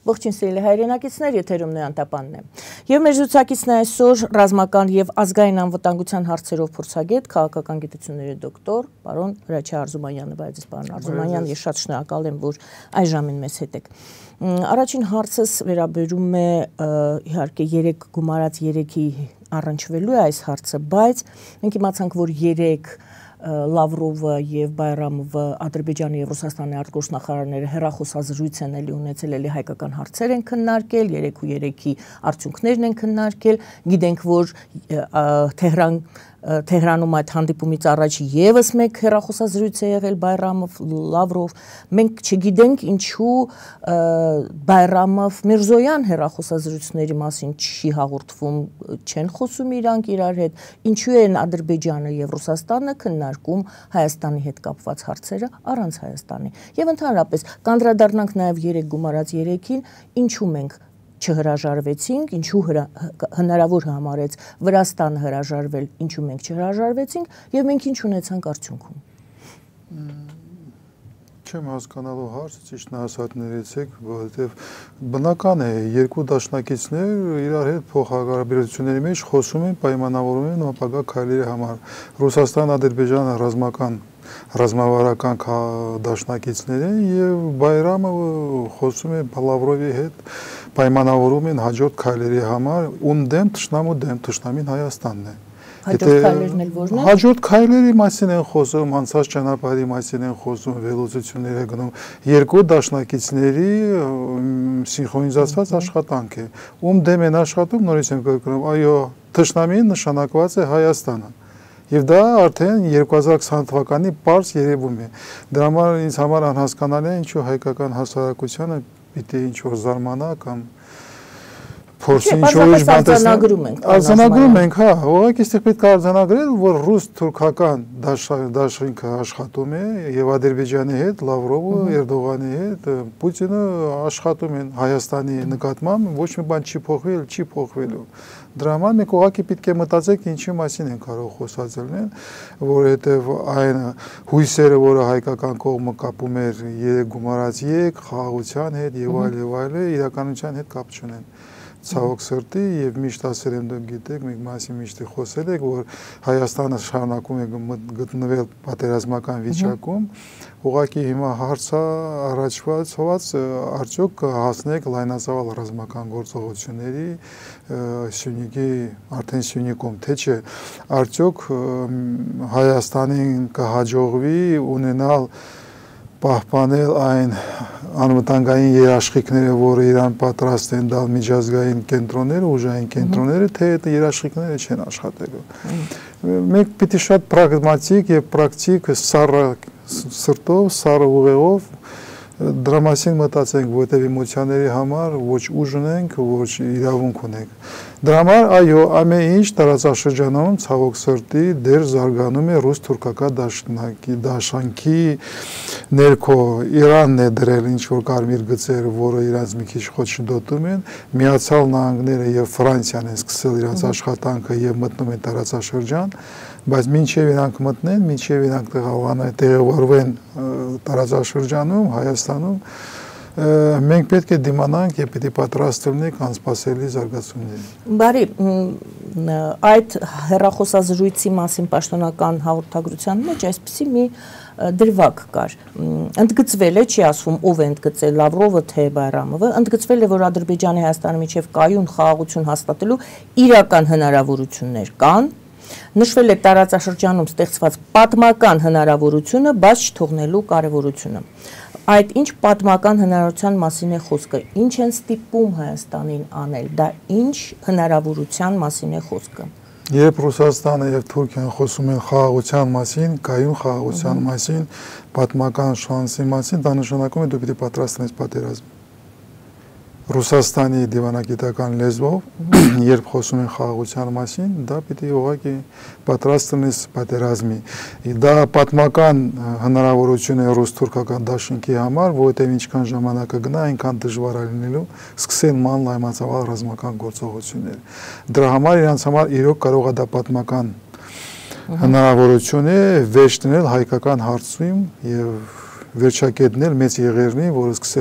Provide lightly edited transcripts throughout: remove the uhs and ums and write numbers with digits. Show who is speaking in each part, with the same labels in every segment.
Speaker 1: Ողջույն սիրելի հայրենակիցներ, եթերում Նոյանտապանն է։ Եվ մեր զրուցակիցն է այսօր ռազմական եւ ազգային անվտանգության հարցերով փորձագետ, քաղաքական գիտությունների դոկտոր, պարոն Հրաչյա Արզումանյանը, բայց պարոն Արզումանյան, ես շատ շնորհակալ եմ, որ այս ժամին մեզ հետ եք։ Առաջին հարցս վերաբերում է իհարկե 3 գումարած 3-ի առնչվելու է այս հարցը, բայց մենք իմացանք, որ 3 Լավրովը եւ Բայրամովը Ադրբեջանի եւ Ռուսաստանի արտգործնախարարները հերախոսազրույց են ունեցել, հայկական հարցեր են քննարկել, 3-3-ի արդյունքներն են քննարկել, գիտենք, որ Թեհրանում այդ հանդիպումից առաջ եւս մեկ հերախոսազրույց է եղել Բայրամով, Լավրով, մենք չգիտենք ինչու Բայրամով Միրզոյան հերախոսազրույցների մասին չի հաղորդվում, չեն խոսում իրանք իրար հետ, ինչու են Ադրբեջանը եւ Ռուսաստանը քննարկում Հայաստանի հետ կապված հարցերը առանց Հայաստանի։ Եվ ընդհանրապես կանդրադառնանք նաեւ 3 գումարած 3-ին, ինչու մենք չհրաժարվեցինք, ինչու հնարավոր համարեց Վրաստանը հրաժարվել, ինչու մենք չհրաժարվեցինք եւ մենք ինչ ունեցանք արդյունքում։
Speaker 2: Չեմ հասկանալու հարցը, ճիշտ նահասարներից եք, որովհետեւ բնական է երկու դաշնակիցներ իրար հետ փոխհարաբերությունների մեջ խոսում են, պայմանավորում են ապագա քայլերի համար։ Ռուսաստան-Ադրբեջանը ռազմավարական դաշնակիցներ են եւ Բայրամովը խոսում է Լավրովի հետ, պայմանավորում են հաջորդ քայլերի համար, ում դեմ թշնամին Հայաստանն է։
Speaker 1: Հաջորդ քայլերն էլ ո՞րն են։
Speaker 2: Հաջորդ քայլերի մասին են խոսում, անցած ճանապարհի մասին են խոսում, վերլուծություններ են գնում։ Երկու դաշնակիցների սինխրոնիզացված աշխատանք է։ Ում դեմ են աշխատում, նորից եմ կրկնում, այո, թշնամին նշանակված է Հայաստանը։ Եվ դա արդեն 2020 թվականի պարզ երևում է։ Դրա համար ինձ համար անհասկանալի է, ինչու հայկական հասարակությանը պիտի ինչ-որ զարմանա կամ փորձի ինչ-որ արձանագրում ենք, հա, ուղղակի այստեղ պետք է արձանագրել, որ ռուս-թուրքական դաշինքը աշխատում է եւ Ադրբեջանի հետ, Լավրովը, Էրդողանի հետ, Պուտինը աշխատում են Հայաստանի նկատմամբ, ոչ մի բան չի փոխվել, չի փոխվելու։ Դրա համար մենք ուղղակի պետք է մտածենք ինչի մասին են կարող խոսածելնել, որովհետեւ այն հույսերը, որը հայկական կողմը կապում էր 3 գումարած 3 խաղաղության հետ եւ այլ, իրականության հետ կապ չունեն։ Ցավոք սրտի եւ միշտ ասել եմ, դուք գիտեք, մենք մասին միշտ խոսել ենք, որ Հայաստանը շարունակում է գտնվել պատերազմական վիճակում, ուղղակի հիմա հարցը առաջված արդյոք հասնեք լայնածավալ ռազմական գործողությունների Սյունիքի արդեն Սյունիքում, թե չէ, արդյոք Հայաստանին կհաջողվի ունենալ պահպանել այն անվտանգային երաշխիքները, որը իրան պատրաստ են տալ միջազգային կենտրոնները, ուժային կենտրոնները, թե այդ երաշխիքները չեն աշխատելու։ Մենք պիտի շատ պրագմատիկ եւ պրակտիկ սրտով, սառը ուղեղով դրա մասին մտածենք, որտեղ էմոցիաների համար ոչ ուժ ունենք, ոչ իրավունք ունենք։ Դրա համար, այո, ամեն ինչ տարածաշրջանում ցավոք սրտի դեռ զարգանում է ռուս-թուրքական դաշնքի ներքո։ Իրանն է դրել ինչ-որ կարմիր գծեր, որը իրանց մի քիչ խոչընդոտում են, Միացյալ Նահանգները եւ Ֆրանսիան են սկսել իրենց աշխատանքը եւ մտնում են տարածաշրջան, բայց մինչև իրանք մտնեն, մինչև իրանք տեղավորվեն տարածաշրջանում, Հայաստանում, մենք պետք է դիմանանք եւ պետք է պատրաստ լինենք անսպասելի զարգացումներին։
Speaker 1: Բարի, այդ հերախոսազրույցի մասին պաշտոնական հաղորդագրության մեջ այսպիսի մի դրվագ կար։ Ընդգծվել է, չի ասվում ով է ընդգծել, Լավրովը թե Բայրամովը, ընդգծվել է, որ Ադրբեջանի Հայաստանի միջև կայուն խաղաղություն հաստատելու իրական հնարավորություններ կան, նշվել է տարածաշրջանում ստեղծված պատմական հնարավորությունը, բայց չթողնելու կարևորությունը։ Այդ ինչ պատմական հնարավորության մասին է խոսքը, ինչ են ստիպում Հայաստանին անել, դա ինչ հնարավորության մասին է խոսքը։
Speaker 2: Երբ Ռուսաստանը եւ Թուրքիան խոսում են խաղաղության մասին, կայուն խաղաղության մասին, պատմական շանսի մասին, դա նշանակում է դու պիտի պատրաստ ես պատերազմ։ Ռուսաստանի դիվանագիտական լեզվով, երբ խոսում են խաղաղության մասին, դա պիտի ուղղակի պատրաստ լինես պատերազմի։ Դա պատմական հնարավորություն է ռուս-թուրքական դաշինքի համար, որովհետև ինչքան ժամանակ կգնա, այնքան դժվար է լինելու սկսեն ման լայնածավալ ռազմական գործողություններ։ Դրա համար իրանց համար իրոք կարող է դա պատմական հնարավորություն է վերջ դնել հայկական հարցում եւ վերջակետնել մեծ եղերնի, որը սկսել է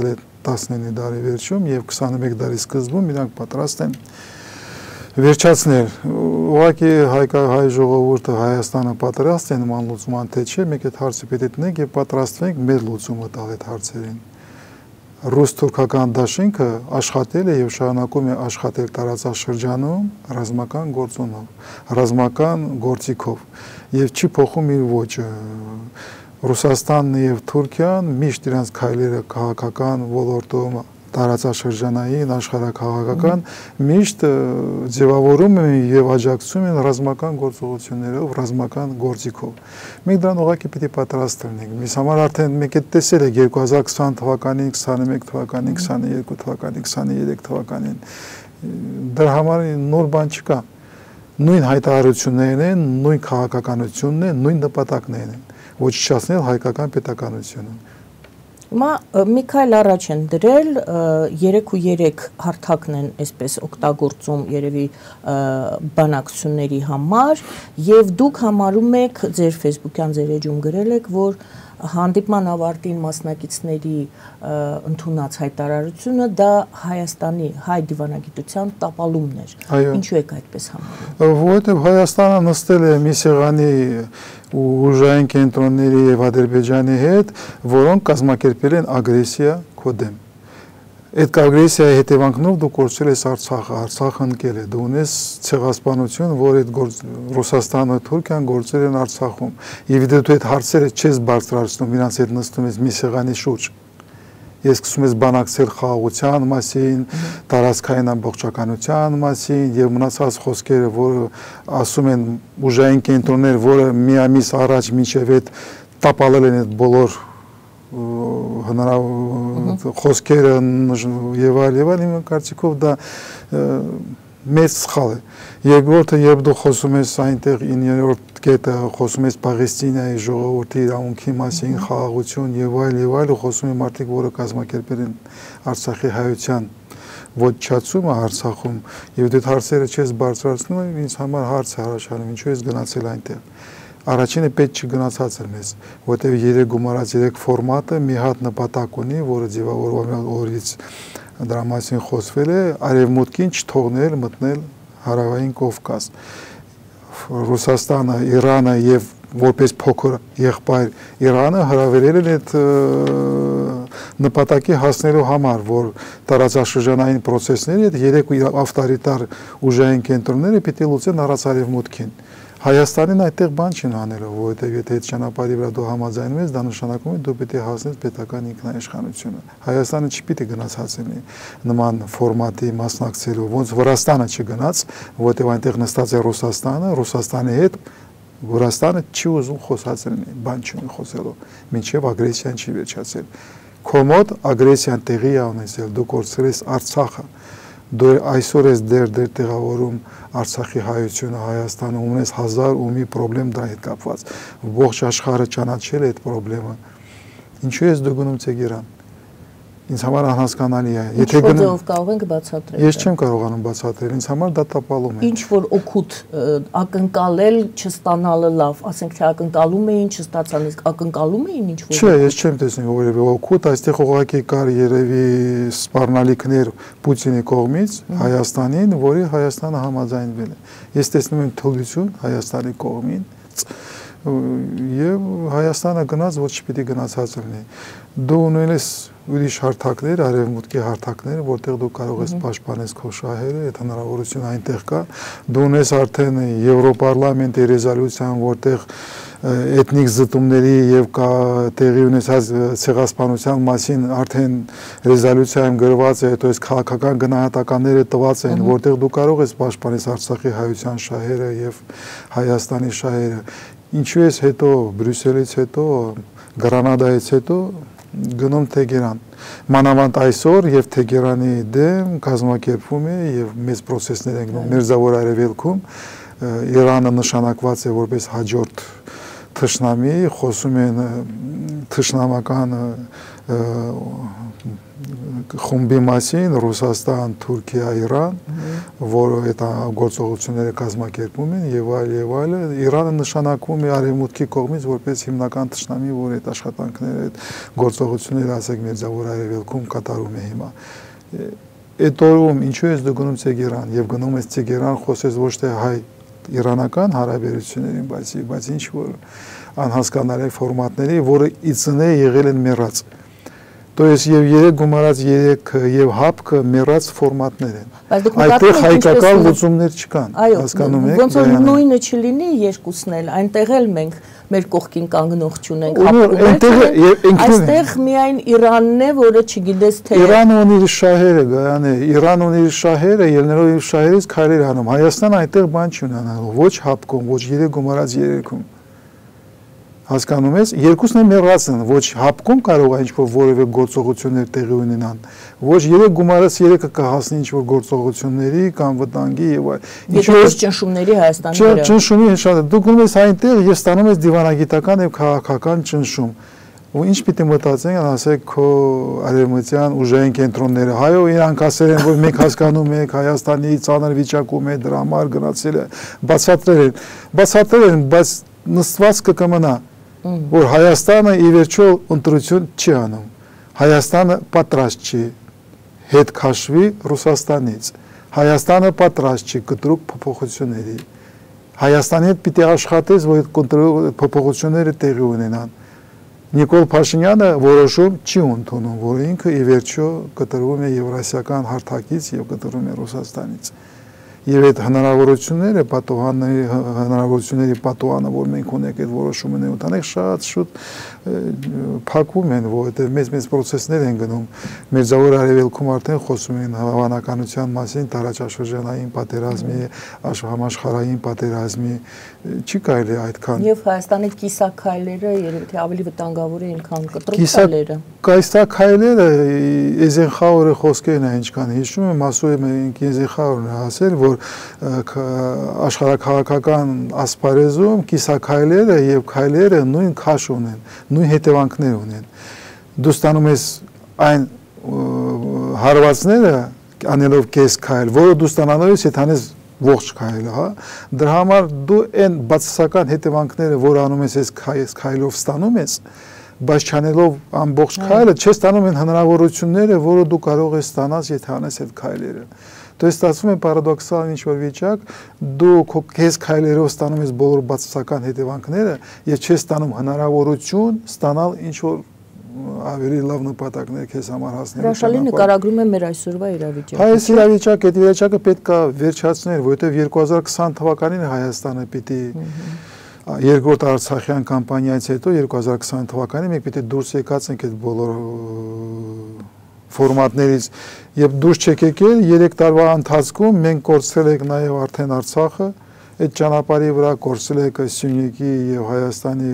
Speaker 2: 19 դարի վերջում եւ 21 դարի սկզբում իրանք պատրաստ են վերջացնել։ Ուղղակի հայ ժողովուրդը Հայաստանը պատրաստ է նման լուծման թե չէ, մենք այդ հարցը պետք է տնենք եւ պատրաստվենք մեր լուծումը տալ այդ հարցերին։ Ռուս-թուրքական դաշինքը աշխատել է եւ շարունակում է աշխատել տարածաշրջանում ռազմական գործոնով, ռազմական գործիքով եւ չի փոխում իր ոճը։ Ռուսաստանն եւ Թուրքիան միշտ իրենց քայլերը քաղաքական ոլորտում տարածաշրջանային աշխարհակաղակական միշտ ձևավորում են եւ աջակցում են ռազմական գործողություններով, ռազմական գործիքով։ Մենք դրան ուղղակի պիտի պատրաստ լինենք։ Միս համար արդեն մենք այդ տեսել ենք 2020 թվականին, 21 թվականին, 22 թվականին, 23 թվականին։ Դրա համար նոր բան չկա։ Նույն հայտարարություններն են, նույն քաղաքականությունն է, նույն նպատակներն են։ Ոչնչացնել հայկական պետականությունը։
Speaker 1: Հիմա մի քայլ առաջ են դրել 3 հարթակն են այսպես օգտագործում երևի բանակցությունների համար եւ դուք համարում եք ձեր Facebook-յան ձեր էջում գրել եք, որ հանդիպման ավարտին մասնակիցների ընդունած հայտարարությունը դա Հայաստանի հայ դիվանագիտության տապալումն էր։ Ինչու եք այդպես համարում։
Speaker 2: Որովհետեւ Հայաստանը նստել է մի սեղանի ուժային կենտրոնների եւ Ադրբեջանի հետ, որոնք կազմակերպել են ագրեսիա քո դեմ։ Այդ ագրեսիայի հետևանքով դու կորցրել ես Արցախը, Արցախը ընկել է, դու ունես ցեղասպանություն, որ այդ Ռուսաստանը, Թուրքիան գործել են Արցախում։ Եվ դու այդ հարցերը չես բարձրացնում, իրանց հետ նստում ես մի սեղանի շուրջ։ Ես սկսում ես բանակցել խաղաղության մասին, տարածքային ամբողջականության մասին եւ մնացած խոսքերը, որը ասում են ուժային կենտրոններ, որը մի ամիս առաջ մինչեւ այդ տապալել են այդ բոլոր խոսքերը եւ այլ իմ կարծիքով դա մեծ սխալ է։ Երկրորդը, երբ դու խոսում ես այնտեղ 9-րդ կետը, խոսում ես Պաղեստինայի ժողովրդի իրավունքի մասին, խաղաղություն եւ այլ, խոսում ես մարդիկ, որը կազմակերպել են Արցախի հայության ոչնչացումը Արցախում, եւ դու հարցերը չես բարձրացնում, ինձ համար հարց է առաջանում, ինչու ես գնացել այնտեղ։ Առաջինը պետք չգնացած էր մեզ, որտեղ 3 գումարած 3 ֆորմատը մի հատ նպատակ ունի, որը ձևավորվել օրից դրա մասին խոսվել է, արևմուտքին չթողնել մտնել հարավային Կովկաս։ Ռուսաստանը, Իրանը եւ որպես փոքր եղբայր Իրանը հրավիրել են այդ նպատակի հասնելու համար, որ տարածաշրջանային process-ները այդ 3 ավտորիտար ուժային կենտրոնները պիտի լուծեն առածարևմուտքին։ Հայաստանին այդտեղ բան չեն անելու, որովհետև եթե այդ ճանապարհի վրա դու համաձայնում ես, դա նշանակում է դու պիտի հասնես պետական ինքնաիշխանությունը։ Հայաստանը չպիտի գնացած լինի նման ֆորմատի մասնակցելու, ոնց Վրաստանը չգնաց, որովհետև այնտեղ նստած է Ռուսաստանը, Ռուսաստանի հետ Վրաստանը չի ուզում խոսած լինի, բան չունի խոսելու, մինչև ագրեսիան չի վերջացել։ Քո մոտ ագրեսիան տեղի է ունեցել, դու կորցրել ես Արցախը, դու այսօր ես դեր տեղավորում Արցախի հայությունը Հայաստանը, ունես 1000 ու մի պրոբլեմ դրա հետ կապված, ողջ աշխարհը ճանաչել է այդ պրոբլեմը, ինչու ես դու գնում Թեհրան, ինձ համար անհասկանալի է, եթե
Speaker 1: գնում կարող ենք բացատրել,
Speaker 2: ես չեմ կարողանում բացատրել, ինձ համար դա տապալում է,
Speaker 1: ինչ որ օգուտ ակնկալել չստանալը լավ, ասենք թե ակնկալում էին, չստացան, իսկ ակնկալում էին ինչ որ,
Speaker 2: չէ, ես չեմ տեսնում որևէ օգուտ, այստեղ ուղղակի կար երևի սպառնալիքներ Պուտինի կողմից Հայաստանին, որի Հայաստանը համաձայնվել է, ես տեսնում եմ թուլություն Հայաստանի կողմից եւ Հայաստանը գնաց, ոչ պիտի գնացած լինի։ Դու ունել ես ուրիշ հարթակներ, արևմուտքի հարթակներ, որտեղ դու կարող ես պաշտպանես քո շահերը, այդ հնարավորությունը այնտեղ կա։ Դու ունես արդեն Եվրոպարլամենտի ռեզոլյուցիան, որտեղ էթնիկ զտումների եւ կա տեղի ունեցած ցեղասպանության մասին արդեն ռեզոլյուցիայում գրված է, հետո այս քաղաքական գնահատականները տված են, որտեղ դու կարող ես պաշտպանես Արցախի հայության շահերը եւ Հայաստանի շահերը։ Ինչու ես հետո Բրյուսելից հետո, Գրանադայից հետո գնում Թեհրան։ Մանավանդ այսօր եւ Թեհրանի դեմ կազմակերպվում է եւ մեծ process-ներ են գնում Մերձավոր Արևելքում, Իրանը նշանակված է որպես հաջորդ թշնամի, խոսում են թշնամական խումբի մասին, Ռուսաստան, Թուրքիա, Իրան, որը այդ գործողությունները կազմակերպում են եւ այլ, Իրանը նշանակում է արևմուտքի կողմից որպես հիմնական թշնամի, որ այդ աշխատանքները, այդ գործողությունները ասեք Մերձավոր Արևելքում կատարում է հիմա։ Այդ օրում ինչու ես դու գնում Տեգերան եւ գնում ես Տեգերան, խոսես ոչ թե հայ-իրանական հարաբերություններին, բայց ինչ որ անհասկանալի ֆորմատների, որը իցնե եղել են մեռած։ То есть եւ 3 գումարած 3 եւ հապկը մեռած ֆորմատներ են։ Այդտեղ հայկական լուծումներ չկան, հասկանում եք։
Speaker 1: Ոնց որ նույնը չլինի երկուսն էլ, այնտեղ էլ մենք մեր կողքին կանգնող չունենք հապկում։ Այստեղ միայն Իրանն է, որը չգիտես թե
Speaker 2: Իրանը ունի իր շահերը, Գայանե, Իրանը ունի իր շահերը, ելնելով իր շահերից քայլեր անում։ Հայաստանը այդտեղ բան չի ունենալու, ոչ հապկում, ոչ 3 գումարած 3-ում։ Հասկանում ես, երկուսն էլ մեռած են, ոչ հապկում կարող է ինչ-որ որևէ գործողություններ տեղի ունենան, ոչ 3 գումարած 3-ը կհասնի ինչ-որ գործողությունների կամ վտանգի եւ այլ։
Speaker 1: Ինչ-որ ճնշումների Հայաստանի վրա։
Speaker 2: Ճնշումի շատ է։ Դու գնում ես այնտեղ եւ ստանում ես դիվանագիտական եւ քաղաքական ճնշում։ Ու ինչ պիտի մտածենք, ասեք քո արևմտյան ուժային կենտրոնները, հայո իրանք ասել են, որ մենք հասկանում ենք Հայաստանի ծանր վիճակում է, դրա համար գնացել է, բացատրել են, բայց նստվածքը կմնա, որ Հայաստանը ի վերջո ընտրություն չի անում, Հայաստանը պատրաստ չի հետ քաշվի Ռուսաստանից, Հայաստանը պատրաստ չի կտրուկ փոփոխությունների, Հայաստանի հետ պիտի աշխատես, որ այդ փոփոխությունները տեղի ունենան։ Նիկոլ Փաշինյանը որոշում չի ընդունում, որ ինքը ի վերջո կտրվում է Եվրասիական հարթակից եւ կտրվում է Ռուսաստանից։ Եվ այդ հնարավորությունները, հնարավորությունների պատուհանը, որ մենք ունենք այդ որոշումները ունենք, շատ շուտ փակվում են, որովհետև մեծ պրոցեսներ են գնում։ Մերձավոր Արևելքում արդեն խոսում են հավանականության մասին, տարածաշրջանային պատերազմի, համաշխարհային պատերազմի, չի կարելի այդքան։
Speaker 1: Եվ Հայաստանի կիսաքայլերը երևի թե ավելի վտանգավոր են, քան կտրուկ քայլերը։
Speaker 2: Կիսաքայլերը Էյզենխաուրը խոսքերն են ինչքան հիշում եմ, ասում եմ Էյզենխաուրն ասել, որ աշխարհակաղակական ասպարեզում կիսաքայլերը եւ քայլերը նույն քաշ ունեն, նույն հետևանքներ ունեն։ Դու ստանում ես այն հարվածները անելով կես քայլ, որը դու ստանալու ես, եթե անես ողջ քայլը, հա։ Դրա համար դու այն բացասական հետևանքները, որ անում ես այս քայլով ստանում ես, բայց չանելով ամբողջ քայլը, չես ստանում այն հնարավորությունները, որը դու կարող ես ստանալ, եթե անես այդ քայլերը։ То есть ստացվում է պարադոքսալ ինչ-որ վիճակ, դու քո քեզ քայլերով ստանում ես բոլոր բացասական հետևանքները եւ չես ստանում հնարավորություն ստանալ ինչ-որ ավելի լավ նպատակներ քեզ համար հասնելու։
Speaker 1: Հրաշալի նկարագրում է մեր այսօրվա իրավիճակը։
Speaker 2: Այս իրավիճակը, այդ իրավիճակը պետք է վերջացնել, որովհետեւ 2020 թվականին Հայաստանը պիտի երկրորդ Արցախյան կամպանիայից հետո 2020 թվականին մենք պիտի դուրս եկածենք այդ բոլոր ֆորմատներից եւ դուրս չեք եկել 3 տարվա ընթացքում մենք կորցրել ենք նաեւ արդեն Արցախը, այդ ճանապարհի վրա կորցրել ենք Սյունիքի եւ Հայաստանի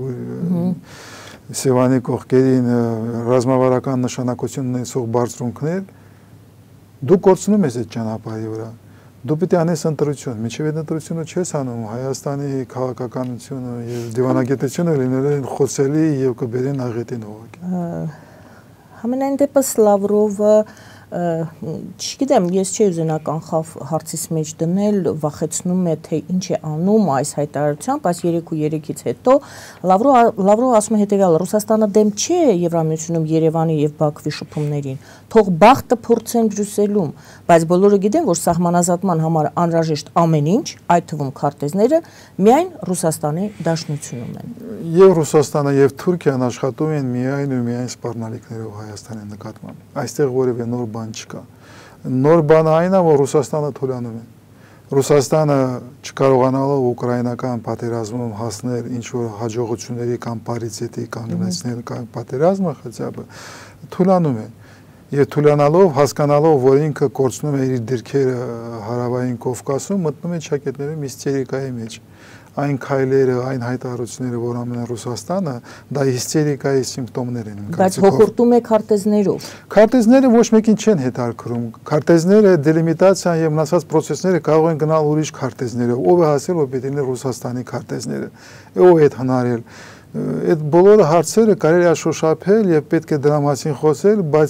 Speaker 2: Սևանի կողքերին ռազմավարական նշանակություն ունեցող բարձրունքներ, դու կորցնում ես այդ ճանապարհի վրա։ Դու պիտի անես ընտրություն, միջև այդ ընտրությունը չես անում, Հայաստանի քաղաքականությունը եւ դիվանագիտությունը լինել են խոցելի եւ կբերեն աղետին ուղղակի։
Speaker 1: Համենայն դեպս Լավրովը, չգիտեմ, ես չի ուզենա կանխավ հարցից մեջ դնել, վախեցնում է, թե ինչ է անում այս հայտարարությամբ, բայց 3-3-ից հետո Լավրովը ասում է հետևյալը, Ռուսաստանը դեմ չէ Եվրամիությունում Երևանի եւ Բաքվի շփումներին, թող բախտը փորձեն Բրյուսելում, բայց բոլորը գիտեն, որ սահմանազատման համար անհրաժեշտ ամեն ինչ, այդ թվում քարտեզները, միայն Ռուսաստանի Դաշնությունում են։
Speaker 2: Եվ Ռուսաստանը եւ Թուրքիան աշխատում են միայն ու միայն սպառնալիքներով Հայաստանի նկատմամբ։ Այստեղ որևէ նոր բան չկա։ Նոր բանը այն է, որ Ռուսաստանը թույլանում է։ Ռուսաստանը չկարողանալով ուկրաինական պատերազմում հասնել ինչ-որ հաջողությունների կամ պարիտետի կանգնեցնել պատերազմը, խծյաբը թույլանում է։ եւ թուլանալով, հասկանալով, որ ինքը կորցնում է իր դիրքերը հարավային Կովկասում, մտնում է ճակատներում հիստերիկայի մեջ։ Այն քայլերը, այն հայտարարությունները, որ անում է Ռուսաստանը, դա հիստերիկայի սիմպտոմներ են։
Speaker 1: Բայց հոխորտում է քարտեզներով։
Speaker 2: Քարտեզները ոչ մեկին չեն հետաքրքրում։ Քարտեզները, դելիմիտացիան եւ մնացած process-ները կարող են գնալ ուրիշ քարտեզներով։ Ով է հասել, որ պետք է Ռուսաստանի քարտեզները։ Ով է այդ հնարել։ Այդ բոլորը հարցերը կարելի է շոշափել եւ պետք է դրա մասին խոսել, բայց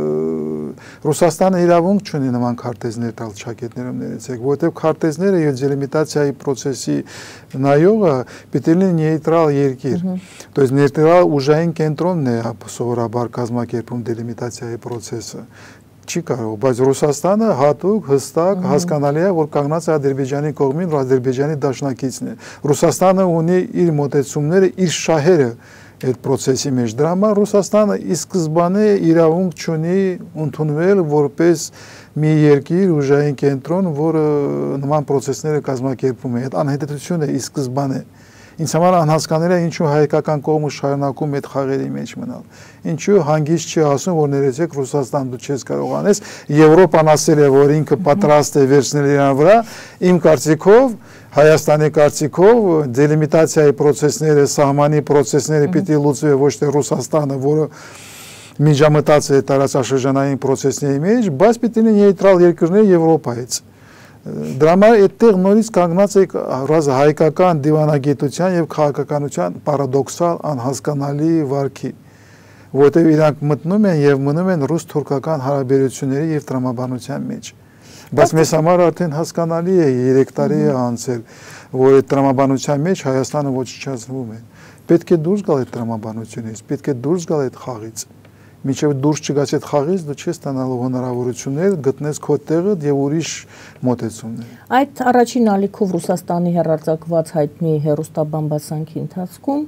Speaker 2: Ռուսաստանը իրավունք չունի նման քարտեզներ տալ ճակատներում ներեցեք, որովհետեւ քարտեզները եւ դելիմիտացիայի process-ի նայողը պետք է լինի նեյտրալ երկիր։ То есть նեյտրալ ուժային կենտրոնն է սովորաբար կազմակերպում դելիմիտացիայի process-ը։ Չի կարող, բայց Ռուսաստանը հատուկ, հստակ, հասկանալի է, որ կանգնած է Ադրբեջանի կողմին, որ Ադրբեջանի դաշնակիցն է։ Ռուսաստանը ունի իր մոտեցումները, իր շահերը այդ process-ի մեջ։ Դրա համար Ռուսաստանը ի սկզբանե իրավունք չունի ընդունվել որպես մի երկիր ուժային կենտրոն, որը նման process-ները կազմակերպում է։ Այդ անհետեցությունը ի սկզբանե Ինձ համար անհասկանալի է ինչու հայկական կողմը շարունակում այդ խաղերի մեջ մնալ։ Ինչու հանգիստ չի ասում, որ ներեցեք Ռուսաստան դու չես կարող անես, Եվրոպան ասել է, որ ինքը պատրաստ է վերցնել իրան վրա, իմ կարծիքով, Հայաստանի կարծիքով դելիմիտացիայի process-ները, սահմանի process-ները պիտի լուծվի ոչ թե Ռուսաստանը, որը միջամտած է տարածաշրջանային process-ների մեջ, բայց պիտի լինի նեյտրալ երկրներ Եվրոպայից։ Դրա համար այդտեղ նորից կանգնած է հայկական դիվանագիտության եւ քաղաքականության պարադոքսալ անհասկանալի վարքի, որտեղ իրանք մտնում են եւ մնում են ռուս-թուրքական հարաբերությունների եւ տրամաբանության մեջ։ Բայց մեզ համար արդեն հասկանալի է 3 տարի է անցել, որ այդ տրամաբանության մեջ Հայաստանը ոչնչացվում է։ Պետք է դուրս գալ այդ տրամաբանությունից, պետք է դուրս գալ այդ խաղից։ Մինչև դուրս չգաս այդ խաղից դու չես ստանալու հնարավորություններ, գտնես քո տեղը եւ ուրիշ մոտեցումներ։
Speaker 1: Այդ առաջին ալիքով Ռուսաստանի հերարցակված հայտնի հերոստաբամբասանքի ընթացքում,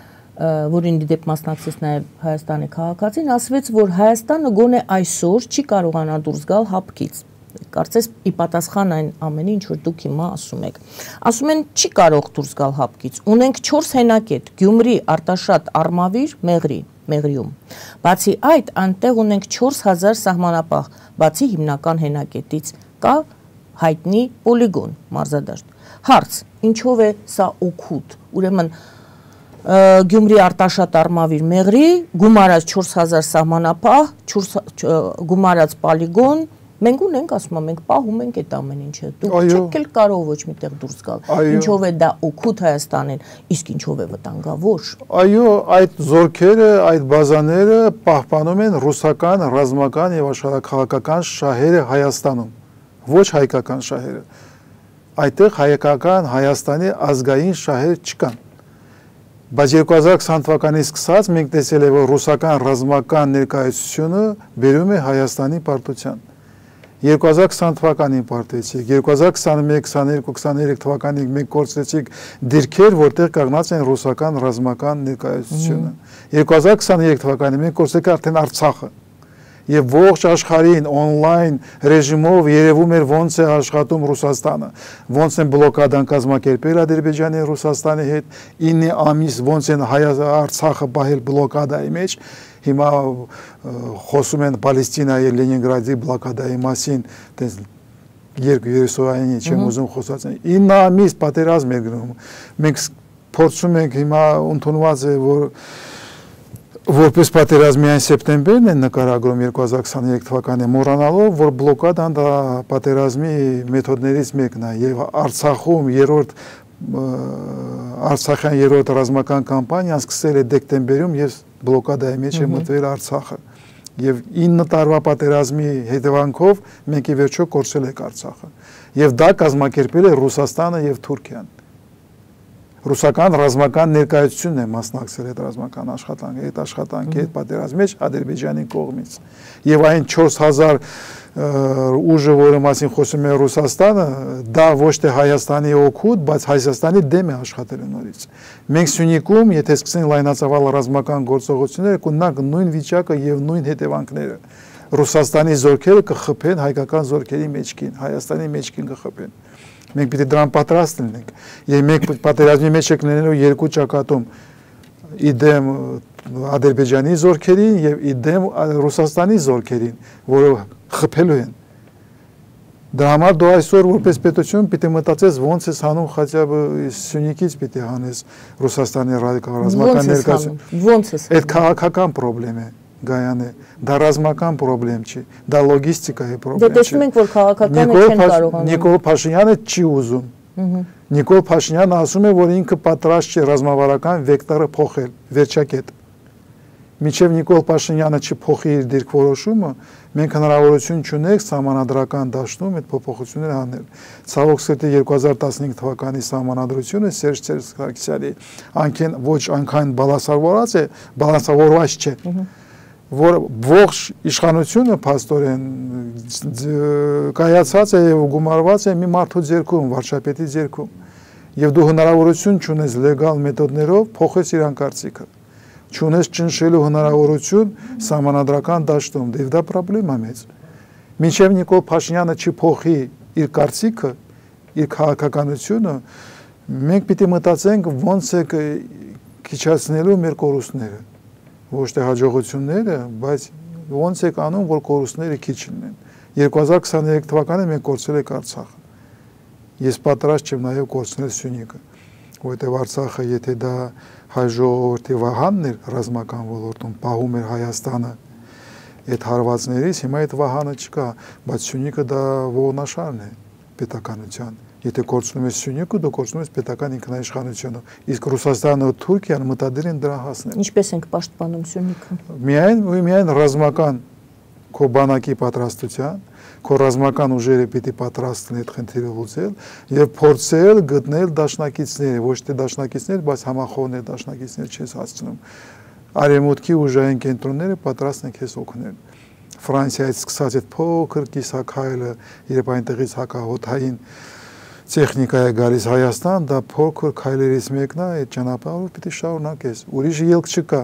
Speaker 1: որին դեպ մասնակցեց նաեւ Հայաստանի քաղաքացին, ասվեց, որ Հայաստանը գոնե այսօր չի կարողանա դուրս գալ հապկից։ Կարծես ի պատասխան այն ամենի, ինչ որ դուք հիմա ասում եք։ Ասում են չի կարող դուրս գալ հապկից։ Ունենք 4 հենակետ՝ Գյումրի, Արտաշատ, Արմավիր, Մեղրիում։ Բացի այդ, այնտեղ ունենք 4000 սահմանապահ, բացի հիմնական հենակետից կա հայտնի պոլիգոն մարզադաշտ։ Հարց. ինչով է սա օգուտ։ Ուրեմն Գյումրի, Արտաշատ, Արմավիր, Մեղրի, գումարած 4000 սահմանապահ, գումարած պոլիգոն, մենք ունենք, ասում եմ, մենք պահում ենք այդ ամեն ինչը։ Դուք չեք էլ կարող ոչ միտեղ դուրս գալ։ Ինչով է դա օգուտ Հայաստանին, իսկ ինչով է վտանգավոր։
Speaker 2: Այո, այդ զորքերը, այդ բազաները պահպանում են ռուսական, ռազմական եւ աշխարհաքաղաքական շահերը Հայաստանում, ոչ հայկական շահերը։ Այդտեղ հայկական Հայաստանի ազգային շահեր չկան։ Բայց 2020 թվականից սկսած մենք տեսել ենք, որ ռուսական ռազմական ներկայացությունը բերում է Հայաստանի պարտության։ 2020 թվականին պարտեցիք, 2021, 22, 23 թվականին մենք կորցրեցիք դիրքեր, որտեղ կանգնած են ռուսական ռազմական ներկայացությունը։ 2023 թվականին մենք կորցրեցինք արդեն Արցախը։ Եվ ողջ աշխարհին on-line ռեժիմով երևում էր ոնց է աշխատում Ռուսաստանը, ոնց են բլոկադան կազմակերպել Ադրբեջանի Ռուսաստանի հետ, 9 ամիս ոնց են Արցախը պահել բլոկադայի մեջ, հիմա խոսում են Պալեստինայի Լենինգրադի բլոկադայի մասին, տես երկու-երեսօրային չեմ ուզում խոսած, 9 ամիս պատերազմ է գնում, մենք փորձում ենք հիմա ընդունված է, որ որպես պատերազմի սեպտեմբերն են նկարագրում 2023 թվականի մոռանալով, որ բլոկադան դա պատերազմի մեթոդներից մեկն է եւ Արցախում Արցախյան երրորդ ռազմական կամպանիան սկսել է դեկտեմբերում եւ բլոկադայի մեջ է մտվել Արցախը եւ 9 տարվա պատերազմի հետևանքով մենք ի վերջո կորցրել ենք Արցախը եւ դա կազմակերպել է Ռուսաստանը եւ Թուրքիան։ Ռուսական ռազմական ներկայացությունն է մասնակցել այդ ռազմական աշխատանքը, այդ աշխատանքի այդ պատերազմի մեջ Ադրբեջանի կողմից։ Եվ այն 4000 ուժը, որը մասին խոսում է Ռուսաստանը, դա ոչ թե Հայաստանի օգուտ, բայց Հայաստանի դեմ է աշխատել նորից։ Մենք Սյունիքում, եթե սկսենք լայնածավալ ռազմական գործողությունները, կունենանք նույն վիճակը եւ նույն հետևանքները։ Ռուսաստանի զորքերը կխփեն հայկական զորքերի մեջքին, Հայաստանի մեջքին կխփեն։ Մենք պիտի դրան պատրաստ լինենք։ Եվ մենք պատերազմի մեջ ենք լինելու երկու ճակատում՝ իդեմ Ադրբեջանի զորքերին եւ իդեմ Ռուսաստանի զորքերին, որը խփելու են։ Դրա համար դու այսօր որպես պետություն պիտի մտածես ոնց ես հանում хотя бы Սյունիքից պիտի հանես Ռուսաստանի ռադիկալ ռազմական ներկայացում։
Speaker 1: Ոնց ես։
Speaker 2: Այդ քաղաքական խնդրեմ է, Գայանե, դա ռազմական խնդրեմ չի, դա լոգիստիկայի խնդրեմ չի։
Speaker 1: Դե տեսնում ենք, որ քաղաքականը չեն կարողանում։
Speaker 2: Նիկոլ Փաշինյանը չի ուզում։ Նիկոլ Փաշինյանը ասում է, որ ինքը պատրաստ չի ռազմավարական վեկտորը փոխել, վերջակետ։ Մինչև Նիկոլ Փաշինյանը չփոխի իր դիրքորոշումը, մենք հնարավորություն չունենք սահմանադրական դաշտում այդ փոփոխությունները անել։ Ցավոք սրտի 2015 թվականի սահմանադրությունը Սերժ Սարգսյանի անկեն ոչ այնքան բալանսավորված չէ, որ ողջ իշխանությունը փաստորեն կայացած է եւ գումարված է մի մարդու ձեռքում, վարչապետի ձեռքում, եւ դու հնարավորություն չունես լեգալ մեթոդներով փոխես իրան կարծիքը, չունես ճնշելու հնարավորություն սահմանադրական դաշտում, դե դա խնդրեմ է մեծ։ Մինչև Նիկոլ Փաշինյանը չփոխի իր կարծիքը, իր քաղաքականությունը, մենք պիտի մտածենք ոնց է քիչացնելու մեր կորուստները, ոչ թե հաջողությունները, բայց ոնց է անում, որ կորուստները քիչ լինեն։ 2023 թվականին մենք կորցրել ենք Արցախը։ Ես պատրաստ չեմ նաև կորցնել Սյունիքը, որովհետև Արցախը, եթե դա հայ ժողովրդի վահանն էր ռազմական ոլորտում, պահում էր Հայաստանը այդ հարվածներից, հիմա այդ վահանը չկա, բայց Սյունիքը դա ողնաշարն է պետականության։ Եթե կորցնում ես Սյունիքը, դու կորցնում ես պետական ինքնաիշխանությունը, իսկ Ռուսաստանը ու Թուրքիան մտադիր են դրա հասնել։
Speaker 1: Ինչպես ենք պաշտպանում Սյունիքը։
Speaker 2: Միայն ռազմական քո բանակի պատրաստության, քո ռազմական ուժերը պիտի պատրաստեն այդ խնդիրը լուծել եւ փորձել գտնել դաշնակիցներ, ոչ թե դաշնակիցներ, բայց համախոհներ դաշնակիցներ չես հասցնում։ Արևմուտքի ուժային կենտրոնները պատրաստ են քեզ օգնել։ Ֆրանսիայից սկսած այդ փոքր կիսաքայլը, երբ այնտեղից հակահոթային տեխնիկա է գալիս Հայաստան, դա փոքր քայլերից մեկն է, այդ ճանապարհով պիտի շարունակես։ Ուրիշ ելք չկա։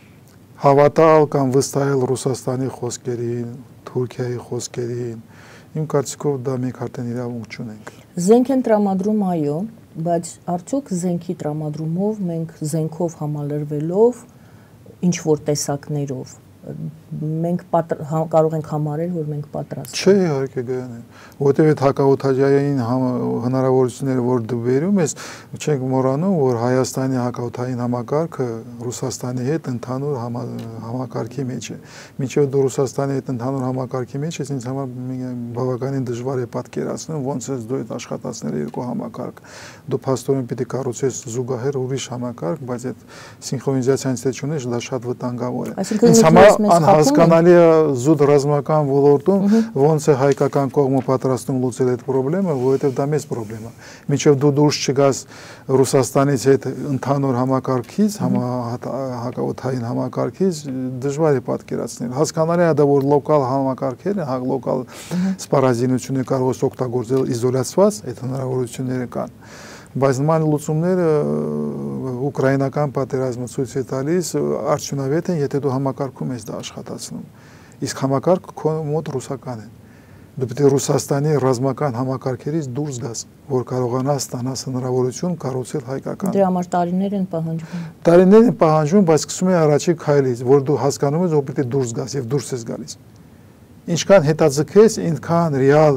Speaker 2: Հավատալ կամ վստահել Ռուսաստանի խոսքերին, Թուրքիայի խոսքերին, իմ կարծիքով դա մենք արդեն իրավունք չունենք։
Speaker 1: Զենք են տրամադրում, այո, բայց արդյոք զենքի տրամադրումով մենք զենքով համալրվելով ինչ որ տեսակներով մենք կարող ենք համարել, որ մենք պատրաստ ենք։
Speaker 2: Չէ, իհարկե Գայանե, որտեղ այդ հակաօթաձային հնարավորությունները, որ դու բերում ես, չենք մոռանում, որ Հայաստանի հակաօթային համակարգը Ռուսաստանի հետ ընդհանուր համակարգի մեջ է։ Մինչև դու Ռուսաստանի հետ ընդհանուր համակարգի մեջ ես, ինձ համար բավականին դժվար է պատկերացնում, ոնց է դու այդ աշխատացնել երկու համակարգ։ Դու փաստորեն պիտի կառուցես զուգահեռ ուրիշ համակարգ, բայց այդ սինխրոնիզացիան եթե չունես, դա շատ վտանգավոր է։ Ինձ համար անհասկանալի է զուտ ռազմական ոլորտում ոնց է հայկական կողմը պատրաստում լուծել այդ խնդրեմը, որովհետև դա մեծ խնդրեմ է։ Մինչև դու դուրս չգաս Ռուսաստանից հետ ընդհանուր համակարգից, հակաօթային համակարգից, դժվար է պատկերացնել։ Հասկանալի է դա, որ լոկալ համակարգերը, լոկալ սպառազինությունը կարող է օգտագործել իզոլացված, այդ հնարավորությունները կան։ Բայց նման լուծումները ուկրաինական պատերազմը ցույց է տալիս արդյունավետ են, եթե դու համակարգում ես դա աշխատացնում։ Իսկ համակարգը քո մոտ ռուսական է։ Դու պետք է Ռուսաստանի ռազմական համակարգերից դուրս գաս, որ կարողանաս ստանաս հնարավորություն կառուցել հայկական։
Speaker 1: Դրա համար տարիներ են պահանջվում։
Speaker 2: Տարիներ են պահանջվում, բայց սկսում է առաջի քայլից, որ դու հասկանում ես, որ պետք է դուրս գաս եւ դուրս ես գալիս։ Ինչքան հետաձգես, այնքան ռեալ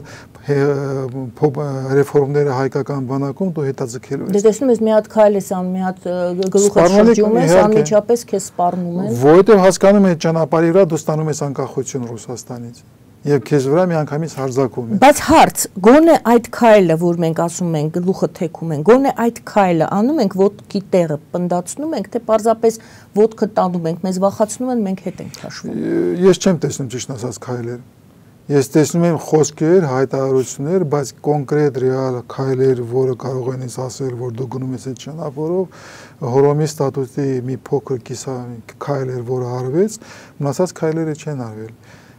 Speaker 2: ռեֆորմները հայկական բանակում դու հետաձգելու ես։
Speaker 1: Դե տեսնում ես, մի հատ քայլ ես անում, մի հատ գլուխը շրջում ես, անմիջապես քեզ սպառնում են։
Speaker 2: Որովհետև հասկանում ես ճանապարհի վրա դու ստանում ես անկախություն Ռուսաստանից։ Եվ քեզ վրա միանգամից հարձակվում է։
Speaker 1: Բայց հարց, գոնե այդ քայլը, որ մենք ասում ենք, գլուխը թեքում են, գոնե այդ քայլը անում ենք ոտքի տեղը պնդացնում ենք, թե պարզապես ոտքը տանում ենք, մեզ վախացնում են, մենք հետ ենք քաշվում։
Speaker 2: Ես չեմ տեսնում ճիշտ ասած քայլեր։ Ես տեսնում եմ խոսքեր, հայտարարություններ, բայց կոնկրետ ռեալ քայլեր, որը կարող են ինձ ասել, որ դու գնում ես այդ ճանապարհով, Հռոմի ստատուտի մի փոքր կիսա քայլեր, որը արվեց, մնացած քայլերը չեն արվել։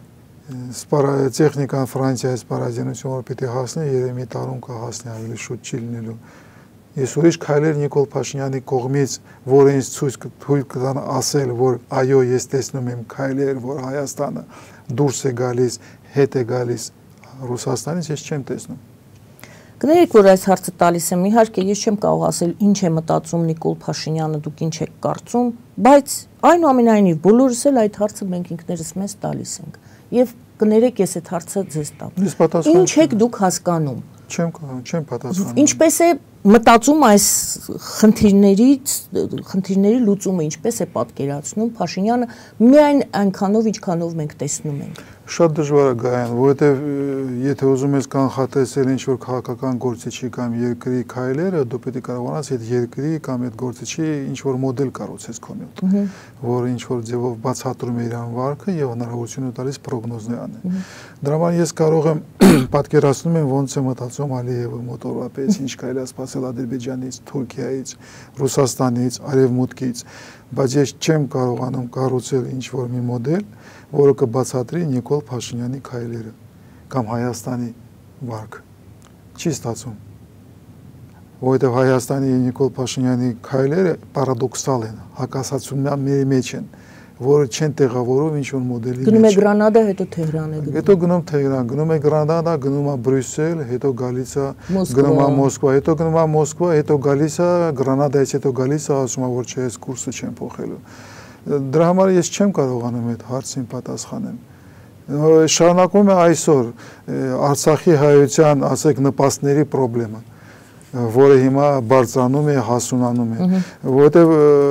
Speaker 2: Տեխնիկան Ֆրանսիայից սպառազինություն որ պիտի հասնի, երևի տարում կհասնի, ավելի շուտ չի լինելու։ Ես ուրիշ քայլեր Նիկոլ Փաշինյանի կողմից, որ ինձ թույլ կտան ասել, որ այո, ես տեսնում եմ քայլեր, որ Հայաստանը դուրս է գալիս, հետ է գալիս Ռուսաստանից, ես չեմ տեսնում։
Speaker 1: Կներեք, որ այս հարցը տալիս եմ, իհարկե ես չեմ կարող ասել ինչ է մտածում Նիկոլ Փաշինյանը, դուք ինչ եք կարծում, բայց այնուամենայնիվ բոլորս էլ այդ հարցը մենք ինքներս մեզ տալիս ենք։ Եվ կներեք, ես այդ հարցը ձեզ տամ։ Ինչ եք դուք հասկանում։
Speaker 2: Չեմ պատասխանում։
Speaker 1: Ինչպես է մտածում այս խնդիրների լուծումը, ինչպես է պատկերացնում Փաշինյանը միայն այնքանով, ինչքանով մենք տեսնում ենք։
Speaker 2: Շատ դժվար է Գայան, որովհետև եթե ուզում ես կանխատեսել ինչ-որ քաղաքական գործիչի կամ երկրի քայլերը, դու պետք է կարողանաս այդ երկրի կամ այդ գործիչի ինչ-որ մոդել կառուցես քո մոտ, որը ինչ-որ ձևով բացատրում է իր անվարկը եւ հնարավորություն տալիս պրոգնոզներ անել։ Դրա համար ես կարող եմ պատկերացնում եմ ոնց է մտածում Ալիևը մոտորվա պես, ինչ կարելի է սպասել Ադրբեջանից, Թուրքիայից, Ռուսաստանից, Արևմուտքից, բայց ես չեմ կարողանում կառուցել ինչ-որ մի մոդել, որը կբացատրի Նիկոլ Փաշինյանի քայլերը կամ Հայաստանի վարկը։ Չի ստացվում։ Որովհետև Հայաստանի Նիկոլ Փաշինյանի քայլերը պարադոքսալ են, հակասությունների մեջ են, որը չեն տեղավորում ինչ-որ մոդելի մեջ։
Speaker 1: Գնում է Գրանադա, հետո Թեհրան է։
Speaker 2: Հետո գնում Թեհրան, գնում է Գրանադա, գնում է Բրյուսել, հետո գալիս է գնում է Մոսկվա, հետո գնում է Մոսկվա, հետո գալիս է Գրանադայից, հետո գալիս է ասում է, որ չէ, այս կուրսը չեմ փոխելու։ Դրա համար ես չեմ կարողանում այդ հարցին պատասխանեմ։ Շարունակվում է այսօր Արցախի հայության, ասեք, նպաստների խնդրը, որը հիմա բարձրանում է, հասունանում է, որովհետև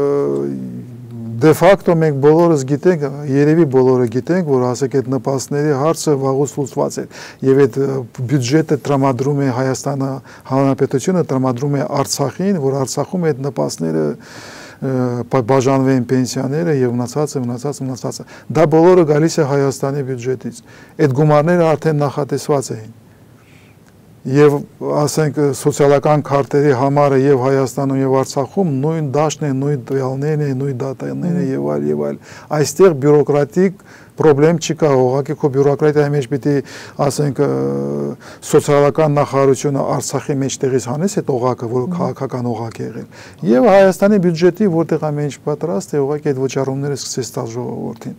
Speaker 2: դե ֆակտո մենք բոլորս գիտենք, երևի բոլորը գիտենք, որ ասեք այդ նպաստների հարցը վաղուց լուծված է, եւ այդ բյուջետը տրամադրում է Հայաստանը, Հանրապետությունը տրամադրում է Արցախին, որ Արցախում այդ նպաստները բաժանվեն պենսիաները եւ մնացածը։ Դա բոլորը գալիս է Հայաստանի բյուջետից։ Այդ գումարները արդեն նախատեսված էին։ Եվ ասենք սոցիալական քարտերի համարը եւ Հայաստանում եւ Արցախում նույն դաշտն է, նույն տվյալներն են, նույն դատաները եւ այլ։ Այստեղ բյուրոկրատիկ պրոբլեմ չկա, ուղղակի քո բյուրոկրատիայի մեջ պիտի ասենք սոցիալական նախարարությունը Արցախի մեջտեղից հանես այդ օղակը, որը քաղաքական օղակ է եղել։ Եվ Հայաստանի բյուջետի որտեղ ամեն ինչ պատրաստ է, ուղղակի այդ վճարումները սկսես տալ ժողովրդին։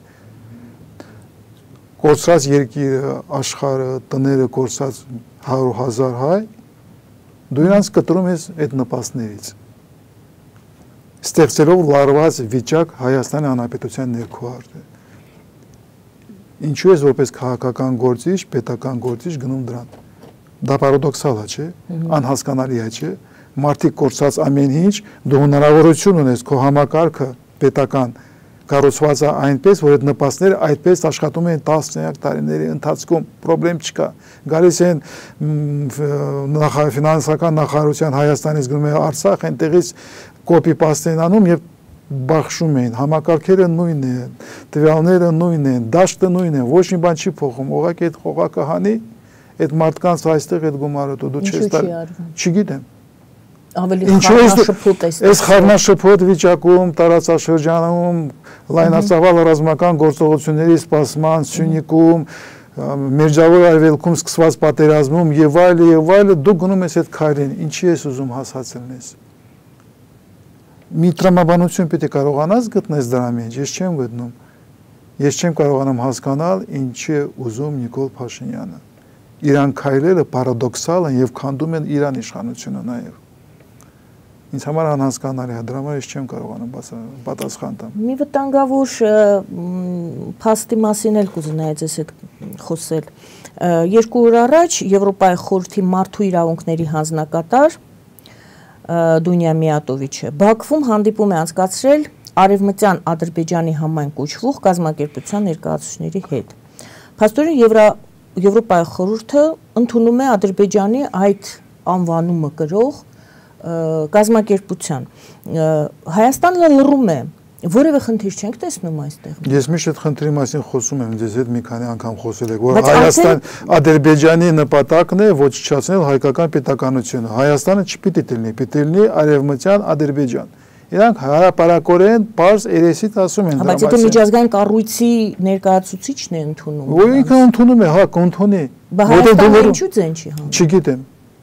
Speaker 2: Կորցրած երկիրը, աշխարհը, տները կորցրած 100,000 հայ, դու իրանց կտրում ես այդ նպաստներից։ Ստեղծելով լարված վիճակ Հայաստանի Հանրապետության ներքո արդեն։ Ինչու ես որպես քաղաքական գործիչ, պետական գործիչ գնում դրան։ Դա պարադոքսալ է, չէ՞, անհասկանալի է, չէ՞։ Մարդիկ կորցած ամեն ինչ, դու հնարավորություն ունես քո համակարգը պետական կառուցված է այնպես, որ այդ նպաստները այդպես աշխատում են տասնյակ տարիների ընթացքում, խնդրեմ չկա։ Գալիս են ֆինանսական նախարարության Հայաստանից գնում է Արցախ, այնտեղից կոպի-պաստ են անում եւ բաշխում են, համակարգերը նույնն են, տվյալները նույնն են, դաշտը նույնն է, ոչ մի բան չի փոխում, ուղղակի այդ խողակը հանի, այդ մարդկանց այստեղ այդ գումարը դու չես տալ, չգիտեմ։
Speaker 1: Ավելի խառնաշփոթ է։
Speaker 2: Այս խառնաշփոթ վիճակում, տարածաշրջանում, լայնածավալ ռազմական գործողությունների սպասման, Սյունիքում, Մեջավոր Արևելքում սկսված պատերազմում եւ այլը, դու գնում ես այդ քայլին, ինչի ես ուզում հասածել ես։ Մի տրամաբանություն պետք է կարողանաս գտնես դրա մեջ, ես չեմ գտնում։ Ես չեմ կարողանում հասկանալ ինչի է ուզում Նիկոլ Փաշինյանը։ Իրան քայլերը պարադոքսալ են եւ քանդում են Իրան իշխանությունը նաեւ։ Ինձ համար անհասկանալի է, դրա համար ես չեմ կարողանում պատասխան տամ։
Speaker 1: Մի վտանգավոր փաստի մասին էլ կուզենայի ձեզ հետ խոսել։ 2 օր առաջ Եվրոպայի խորհրդի մարդու իրավունքների հանձնակատար Դունյա Միատովիչը Բաքվում հանդիպում է անցկացրել Արևմտյան Ադրբեջանի համայն կոչվող կազմակերպության ներկայացուցիչների հետ։ Փաստորեն Եվրոպայի խորհուրդը ընդունում է Ադրբեջանի այդ անվանումը կրող կազմակերպության։ Հայաստանը լռում է, որևէ խնդիր չենք տեսնում այստեղ։
Speaker 2: Ես միշտ այդ խնդրի մասին խոսում եմ, ձեզ հետ մի քանի անգամ խոսել եք, որ Հայաստան Ադրբեջանի նպատակն է ոչնչացնել հայկական պետականությունը։ Հայաստանը չպիտի լինի, պիտի լինի Արևմտյան Ադրբեջան։ Իրանք հարաբերակորեն պարզ երեսից ասում են դրա
Speaker 1: մասին։ Բայց եթե միջազգային կառույցի ներկայացուցիչն է ընդունում։
Speaker 2: Որ ինքը ընդունում է, հա, կընդունի։
Speaker 1: Հայաստանը ինչու ձեն չի հանում։
Speaker 2: Չգիտեմ։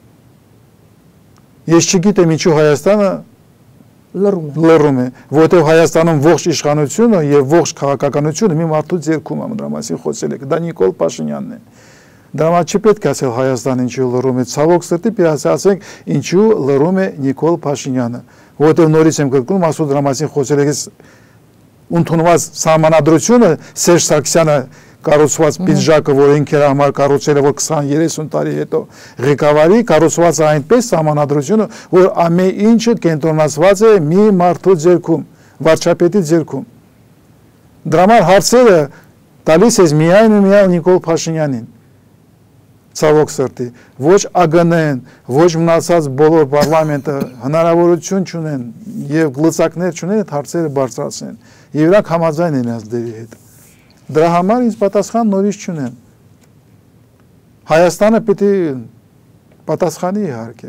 Speaker 2: Ես չգիտեմ ինչու Հայաստանը լռում է, որովհետև Հայաստանում ողջ իշխանությունը եւ ողջ քաղաքականությունը մի մարդու ձեռքում է, դրա մասին խոսել եք, դա Նիկոլ Փաշինյանն է։ Դրա համար չպետք է ասել Հայաստանը ինչու լռում է, ցավոք սրտի պիտի ասենք ինչու լռում է Նիկոլ Փաշինյանը, որովհետև նորից եմ կրկնում, ասու դրա մասին խոսել եք ընդունված սահմանադրությունը Սերժ Սարգսյանը կառուցված պիջակը, որ ինքեր համար կառուցել է, որ 20-30 տարի հետո ղեկավարի կառուցված է այնպես սահմանադրությունը, որ ամեն ինչը կենտրոնացված է մի մարդու ձեռքում, վարչապետի ձեռքում։ Դրա համար հարցերը տալիս ես միայն ու միայն Նիկոլ Փաշինյանին։ Ցավոք սրտի, ոչ ԱԳՆ-ն, ոչ մնացած բոլոր պարլամենտը հնարավորություն չունեն եւ լծակներ չունեն այդ հարցերը բարձրացնեն։ Եվ իրանք համաձայն են իրենց դերի հետ։ Դրա համար ինձ պատասխան նորից չունեն։ Հայաստանը պիտի պատասխանի իհարկե,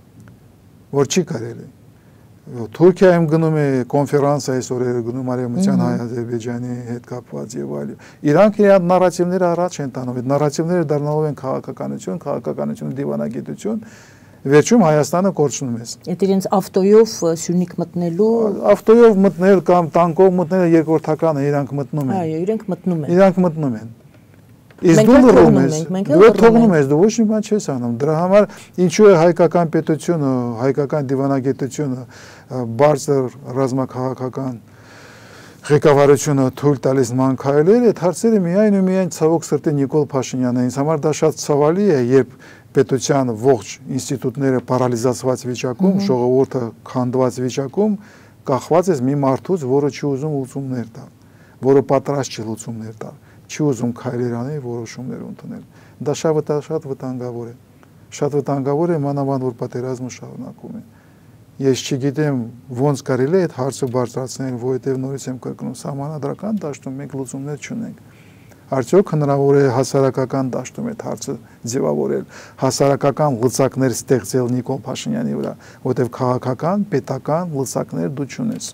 Speaker 2: որ չի կարելի։ Թուրքիայում գնում է կոնֆերանս այսօր գնում Արևմտյան Հայ-Ադրբեջանի հետ կապված եւ այլն։ Իրանք իրար նարատիվները առաջ են տանում, այդ նարատիվները դառնալով են քաղաքականություն, դիվանագիտություն, վերջում Հայաստանը կորցնում է։
Speaker 1: Այդ իրենց ավտոյով Սյունիք մտնելու
Speaker 2: ավտոյով մտնել կամ տանկով մտնելը երկրորդական է, իրանք մտնում են։
Speaker 1: Այո, իրենք մտնում են։
Speaker 2: Իրանք մտնում են։ Իսկ դու լռում ես, դու թողնում ես, դու ոչ մի բան չես անում։ Դրա համար ինչու է հայկական պետությունը, հայկական դիվանագիտությունը, բարձր ռազմաքաղաքական ղեկավարությունը թույլ տալիս մանքայլել, այդ հարցերը միայն ու միայն ցավոք սրտի Նիկոլ Փաշինյանն է։ Ինձ համար դա շատ ցավալի է, երբ պետության ողջ ինստիտուտները պարալիզացված վիճակում, ժողովուրդը քանդված վիճակում կախված ես մի մարդուց, որը չի ուզում լուծումներ տալ, որը պատրաստ չի լուծումներ տալ, չի ուզում քայլեր անել, որոշումներ ընդունել։ Դա շատ վտանգավոր է։ Շատ վտանգավոր է մանավանդ որ պատերազմը շարունակվում է։ Ես չգիտեմ ոնց կարելի է այդ հարցը բարձրացնել, որովհետև նորից եմ կրկնում, սահմանադրական դաշտում մենք լուծումներ չունենք։ Արդյոք հնարավոր է հասարակական դաշտում այդ հարցը ձևավորել, հասարակական լծակներ ստեղծել Նիկոլ Փաշինյանի վրա, որովհետև քաղաքական, պետական լծակներ դու չունես։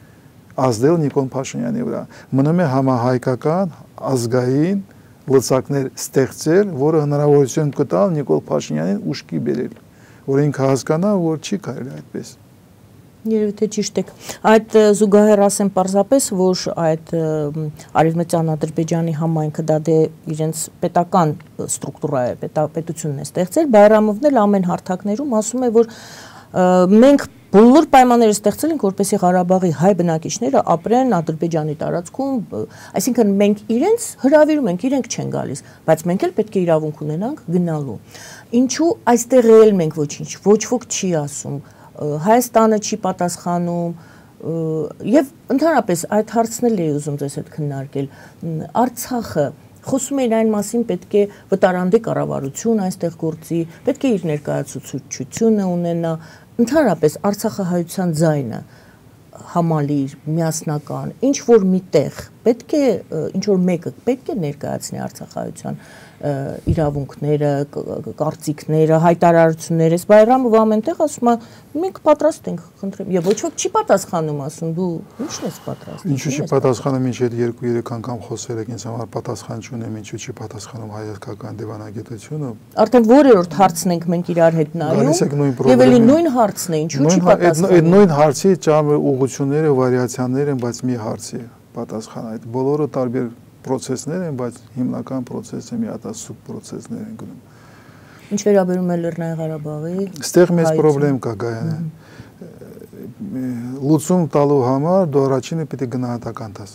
Speaker 2: Ազդել Նիկոլ Փաշինյանի վրա։ Մնում է համահայկական, ազգային լծակներ ստեղծել, որը հնարավորություն կտալ Նիկոլ Փաշինյանին ուշքի բերել, որ ինքը հասկանա, որ չի կարելի այդպես։
Speaker 1: Երևի թե ճիշտ եք։ Այդ զուգահեռ ասեմ պարզապես, որ այդ Արևմտյան Ադրբեջանի համայնքը դա դե իրենց պետական ստրուկտուրա է, պետությունն է ստեղծել, Բայրամովն էլ ամեն հարթակներում ասում է, որ մենք բոլոր պայմանները ստեղծել ենք, որպեսզի Ղարաբաղի հայ բնակիչները ապրեն Ադրբեջանի տարածքում, այսինքն մենք իրենց հրավիրում ենք, իրենք չեն գալիս, բայց մենք էլ պետք է իրավունք ունենանք գնալու։ Ինչու այստեղ էլ մենք ոչինչ, ոչ ոք չի ասում, Հայաստանը չի պատասխանում եւ ընդհանրապես այդ հարցն էլ էի ուզում ձեզ հետ քննարկել։ Արցախը խոսում էր այն մասին, պետք է վտարանդի կառավարություն այստեղ գործի, պետք է իր ներկայացուցչությունը ունենա, ընդհանրապես Արցախահայության ձայնը համալիր, միասնական, ինչ որ միտեղ պետք է, ինչ որ մեկը պետք է ներկայացնի Արցախահայության իրավունքները, կարծիքները, հայտարարությունները, Բայրամով ամենտեղ ասում է, մենք պատրաստ ենք, խնդրեմ, եւ ոչ ոք չի պատասխանում, ասում դու ի՞նչն ես պատրաստ։
Speaker 2: Ինչու չի պատասխանում, ինչ այդ 2-3 անգամ խոսել եք, ինձ համար պատասխան չունեմ, ինչու չի պատասխանում հայկական դիվանագիտությունը։
Speaker 1: Արդեն որերորդ հարցն ենք մենք իրար հետ նայում, եւ էլի նույն հարցն է, ինչու չի պատասխանում։
Speaker 2: Այդ նույն հարցի ուղղությունները, վարիացիաներ են, բայց մի հարցի պատասխան, այդ բոլորը տարբեր պրոցեսներ են, բայց հիմնական պրոցեսը միատասուկ պրոցեսներ են գնում։
Speaker 1: Ինչ վերաբերում է Լեռնային Ղարաբաղի,
Speaker 2: այստեղ մեծ խնդրեմ կա Գայանը։ Լուծում տալու համար դու առաջինը պիտի գնահատական տաս։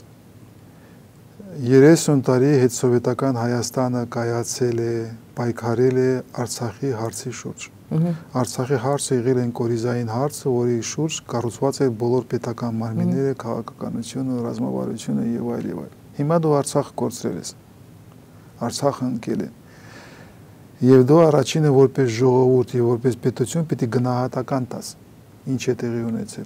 Speaker 2: 30 տարի հետսովետական Հայաստանը կայացել է, պայքարել է Արցախի հարցի շուրջ։ Արցախի հարցը եղել է կորիզային հարցը, որի շուրջ կառուցված է բոլոր պետական մարմինները, քաղաքականությունը, ռազմավարությունը եւ այլ եւ այլ։ Հիմա դու Արցախը կորցրել ես։ Արցախը ընկել է։ Եվ դու առաջինը որպես ժողովուրդ եւ որպես պետություն պիտի գնահատական տաս, ինչ է տեղի ունեցել։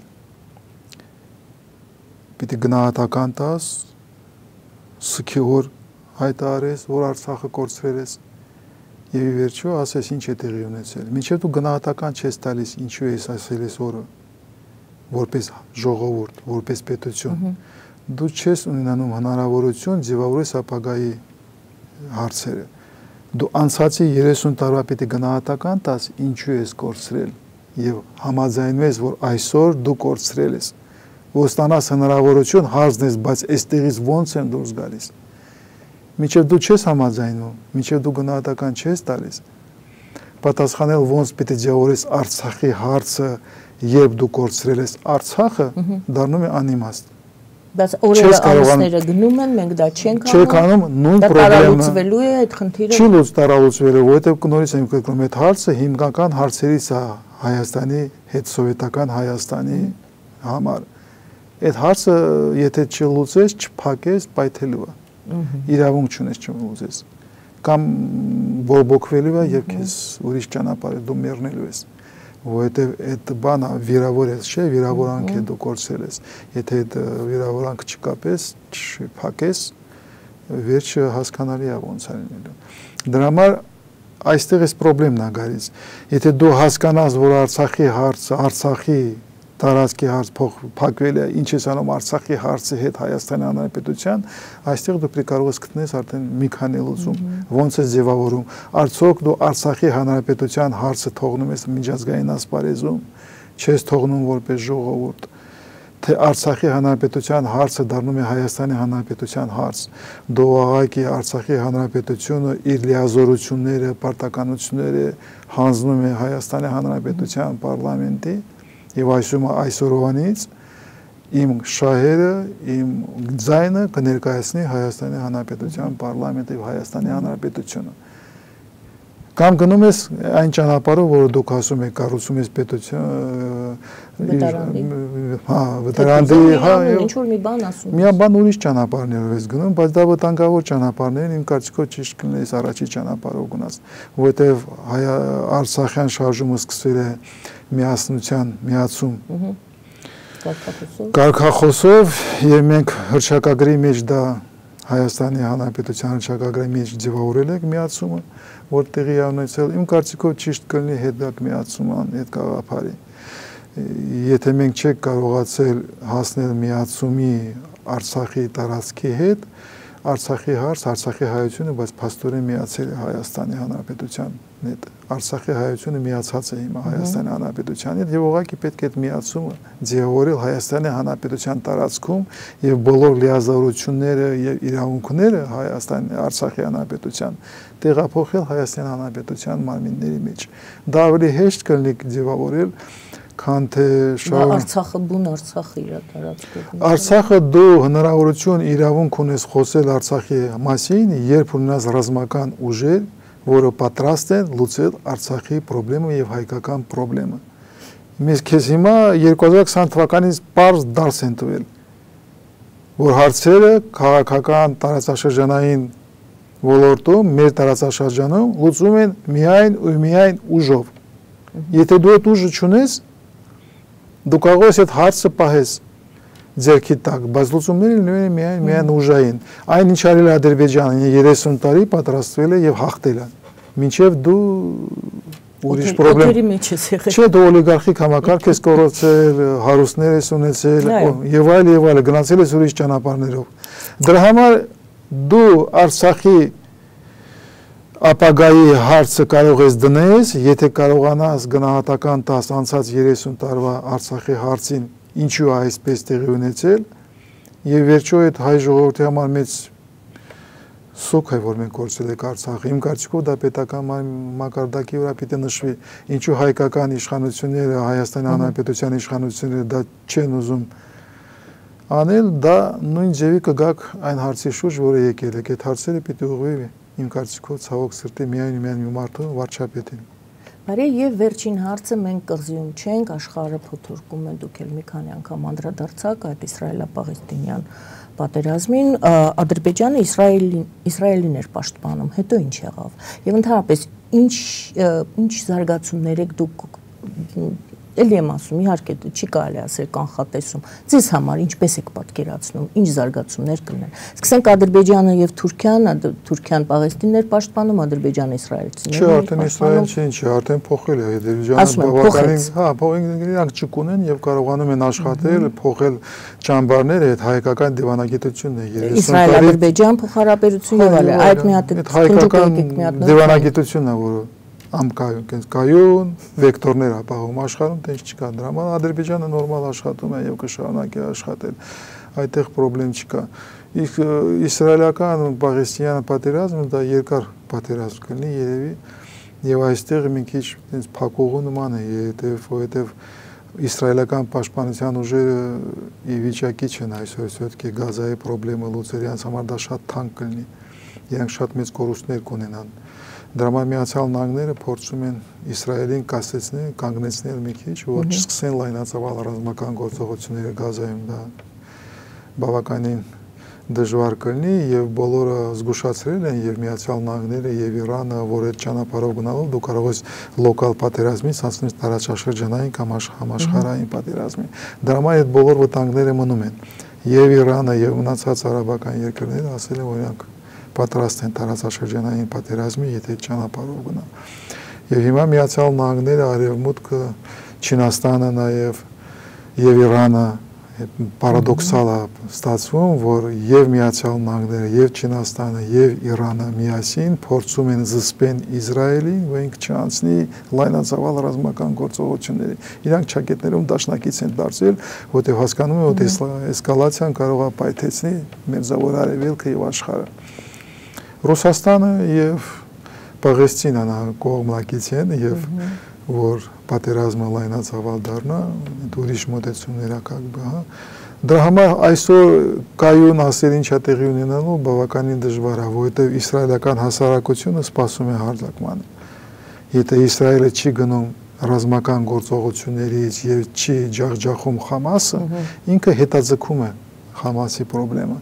Speaker 2: Պիտի գնահատական տաս, սքյուր հայտարարես, որ Արցախը կորցրել ես, եւ ի վերջո ասես ինչ է տեղի ունեցել։ Մինչեւ դու գնահատական չես տալիս, ինչու ես ասել ես օրը, որպես ժողովուրդ, որպես պետություն։ Դու չես ունենանում հնարավորություն ձևավորես ապագայի հարցերը։ Դու անցածի 30 տարվա պիտի գնահատական տաս, ինչու ես կորցրել եւ համաձայնվես, որ այսօր դու կորցրել ես։ Որ ստանաս հնարավորություն հարցնես, բայց այստեղից ո՞նց են դուրս գալիս։ Մինչև դու չես համաձայնում, մինչև դու գնահատական չես տալիս, պատասխանել ոնց պիտի ձևավորես Արցախի հարցը, երբ դու կորցրել ես Արցախը, դառնում է անիմաստ։
Speaker 1: Բայց օրերը ամիսները գնում են, մենք դա չենք անում,
Speaker 2: նույն պրոբլեմը
Speaker 1: տարալուծվելու է այդ խնդիրը։
Speaker 2: Չի տարալուծվելու, որովհետև նորից եմ կրկնում, այդ հարցը հիմնական հարցերից է Հայաստանի հետ սովետական Հայաստանի համար։ Այդ հարցը եթե չլուծես, չփակես, պայթելու է։ Իրավունք չունես չլուծես։ Կամ բորբոքվելու է եւ քեզ ուրիշ ճանապարհ դու մեռնելու ես, որովհետեւ այդ բանը վիրավոր ես, չէ, վիրավորանք է դու կորցրել ես։ Եթե այդ վիրավորանքը չկապես, չփակես, վերջը հասկանալի է ոնց է լինելու։ Դրա համար այստեղ էս խնդրեմն է գալիս։ Եթե դու հասկանաս, որ Արցախի հարցը, Արցախի տարածքի հարց փակվել է, ինչ է անում Արցախի հարցի հետ Հայաստանի Հանրապետության, այստեղ դու կարող ես գտնես արդեն մի քանի լուծում, ոնց է ձևավորում։ Արդյոք դու Արցախի Հանրապետության հարցը թողնում ես միջազգային ասպարեզում, չես թողնում որպես ժողովուրդ, թե Արցախի Հանրապետության հարցը դառնում է Հայաստանի Հանրապետության հարց։ Դու աղայքի Արցախի Հանրապետությունը իր լիազորությունները, պարտականությունները հանձնում է Հայաստանի Հանրապետության պարլամենտի Եվ այսօրվանից իմ շահերը, իմ ձայնը կներկայացնի Հայաստանի Հանրապետության պարլամենտը եւ Հայաստանի Հանրապետությունը։ Կամ գնում ես այն ճանապարհով, որ դուք ասում եք, կառուցում ես պետություն, վտարանդի,
Speaker 1: ինչ որ մի բան ասում։
Speaker 2: Մի բան ուրիշ ճանապարհներով ես գնում, բայց դա վտանգավոր ճանապարհներ են, իմ կարծիքով ճիշտ կլինի առաջի ճանապարհով գնաց, որովհետեւ Արցախյան շարժումը սկսվել է միասնության, միացում կարգախոսով եւ մենք հռչակագրի մեջ դա Հայաստանի Հանրապետության հռչակագրի մեջ ձևավորել ենք միացումը, որ տեղի ունեցել, իմ կարծիքով ճիշտ կլինի հետագա միացման այդ գաղափարի։ Եթե մենք չենք կարողացել հասնել միացումի Արցախի տարածքի հետ, Արցախի հարց, Արցախի հայությունը, բայց փաստորեն միացել է Հայաստանի Հանրապետության հետ։ Արցախի հայությունը միացած է հիմա Հայաստանի Հանրապետության հետ եւ ուղղակի պետք է այդ միացումը ձևավորել Հայաստանի Հանրապետության տարածքում եւ բոլոր լիազորությունները եւ իրավունքները Հայաստանի Արցախի Հանրապետության տեղափոխել Հայաստանի Հանրապետության մարմինների մեջ։ Դա ավելի հեշտ կլինի ձևավորել քան թե
Speaker 1: Արցախը բուն Արցախը իր տարածքում։
Speaker 2: Արցախը դու հնարավորություն իրավունք ունես խոսել Արցախի մասին, երբ ունենաս ռազմական ուժեր, որը պատրաստ են լուծել Արցախի խնդրումը եւ հայկական խնդրումը։ Մենք քեզ հիմա 2020 թվականից պարզ դարս են տվել, որ հարցերը քաղաքական տարածաշրջանային ոլորտում, մեր տարածաշրջանում լուծում են միայն ուժով։ Եթե դու այդ ուժը չունես, դու կարող ես այդ հարցը պահես ձեռքի տակ, բայց լուծումները լինում են միայն ուժային։ Այն ինչ արել է Ադրբեջանը 30 տարի պատրաստվել է եւ հաղթել է։ Մինչեւ դու ուրիշ խնդրեմ։ Չէ, դու օլիգարխիկ համակարգ ես կառուցել, հարուստներ ես ունեցել եւ այլ, գնացել ես ուրիշ ճանապարհներով։ Դրա համար դու Արցախի ապագայի հարցը կարող ես դնես, եթե կարողանաս գնահատական տաս անցած 30 տարվա Արցախի հարցին ինչու այսպես տեղի ունեցել եւ վերջո այդ հայ ժողովրդի համար մեծ սոկ է, որ մենք կորցրել ենք Արցախը։ Իմ կարծիքով դա պետական մակարդակի վրա պիտի նշվի, ինչու հայկական իշխանությունները, Հայաստանի Հանրապետության իշխանությունները դա չեն ուզում անել, դա նույն ձևի կգաք այն հարցի շուրջ, որը եկել եք, այդ հարցերը պիտի ուղղվի իմ կարծիքով ցավոք սրտի միայն մի մարդու վարչապետին։
Speaker 1: Բարի եւ վերջին հարցը մենք կղզիում չենք, աշխարհը փոթորկում է, դուք էլ մի քանի անգամ անդրադարձաք այդ իսրայելա-պաղեստինյան պատերազմին, Ադրբեջանը Իսրայելին էր պաշտպանում, հետո ինչ եղավ։ Եվ ընդհանրապես ինչ զարգացումներ եք դուք Էլի եմ ասում, իհարկե չի կարելի ասել կանխատեսում։ Ձեզ համար ինչպես եք պատկերացնում, ինչ զարգացումներ կլինեն։ Սկսենք Ադրբեջանը եւ Թուրքիան Պաղեստիններ պաշտպանում, Ադրբեջանը իսրայելցիներ։
Speaker 2: Չէ, արդեն Իսրայել չի, արդեն փոխել է Ադրբեջանը բավականին, իրանք ճկուն են եւ կարողանում են աշխատել, փոխել ճամբարները, այդ հայկական դիվանագիտությունն է 30 տարի։
Speaker 1: Իսրայել-Ադրբեջան փոխհարաբերություն եւ այլ, այդ մի հատ
Speaker 2: հայկական դիվանագիտությունն է, որը կայուն վեկտորներ ապահովում աշխարհում, տենց չկա դրա համար Ադրբեջանը նորմալ աշխատում է եւ կշարունակի աշխատել, այդտեղ խնդրեմ չկա։ Իսկ իսրայելական պաղեստինյան պատերազմը դա երկար պատերազմ կլինի երևի եւ այստեղ մի քիչ տենց փակողու նման է, որովհետեւ իսրայելական պաշտպանության ուժերը ի վիճակի չեն այսօր սյոտքի Գազայի խնդրը լուծել, իրենց համար դա շատ թանկ կլինի, իրենք շատ մեծ կորուստներ կունենան։ Դրա համար Միացյալ Նահանգները փորձում են Իսրայելին կանգնեցնել մի քիչ, որ չսկսեն լայնածավալ ռազմական գործողությունները Գազայում, դա բավականին դժվար կլինի եւ բոլորը զգուշացրել են եւ Միացյալ Նահանգները եւ Իրանը, որ այդ ճանապարհով գնալով դու կարող ես լոկալ պատերազմից հասնել տարածաշրջանային կամ համաշխարհային պատերազմի։ Դրա համար այդ բոլոր վտանգները մնում են։ Եվ Իրանը եւ մնացած արաբական երկրները ասել են, որ իրանք պատրաստ են տարածաշրջանային պատերազմի, եթե ճանապարհով գնա։ Եվ հիմա Միացյալ Նահանգները, Արևմուտքը, Չինաստանը նաեւ եւ Իրանը պարադոքսալ է ստացվում, որ եւ Միացյալ Նահանգները, եւ Չինաստանը, եւ Իրանը միասին փորձում են զսպեն Իսրայելին, որ ինքը չանցնի լայնածավալ ռազմական գործողությունների։ Իրանք ճակետներում դաշնակից են դարձել, որտեղ հասկանում են, որ էսկալացիան կարող է պայթեցնի Մերձավոր Արևելքը եւ աշխարհը։ Ռուսաստանը եւ Պաղեստինան կողմնակից են եւ որ պատերազմը լայնածավալ դառնա, ուրիշ մոտեցումներ ակա։ Դրա համար այսօր կայուն ասել ինչա տեղի ունենալու բավականին դժվար է, որովհետև իսրայելական հասարակությունը սպասում է հարձակմանը։ Եթե Իսրայելը չի գնում ռազմական գործողություններից եւ չի ջախջախում Համասը, ինքը հետաձգում է Համասի խնդրը։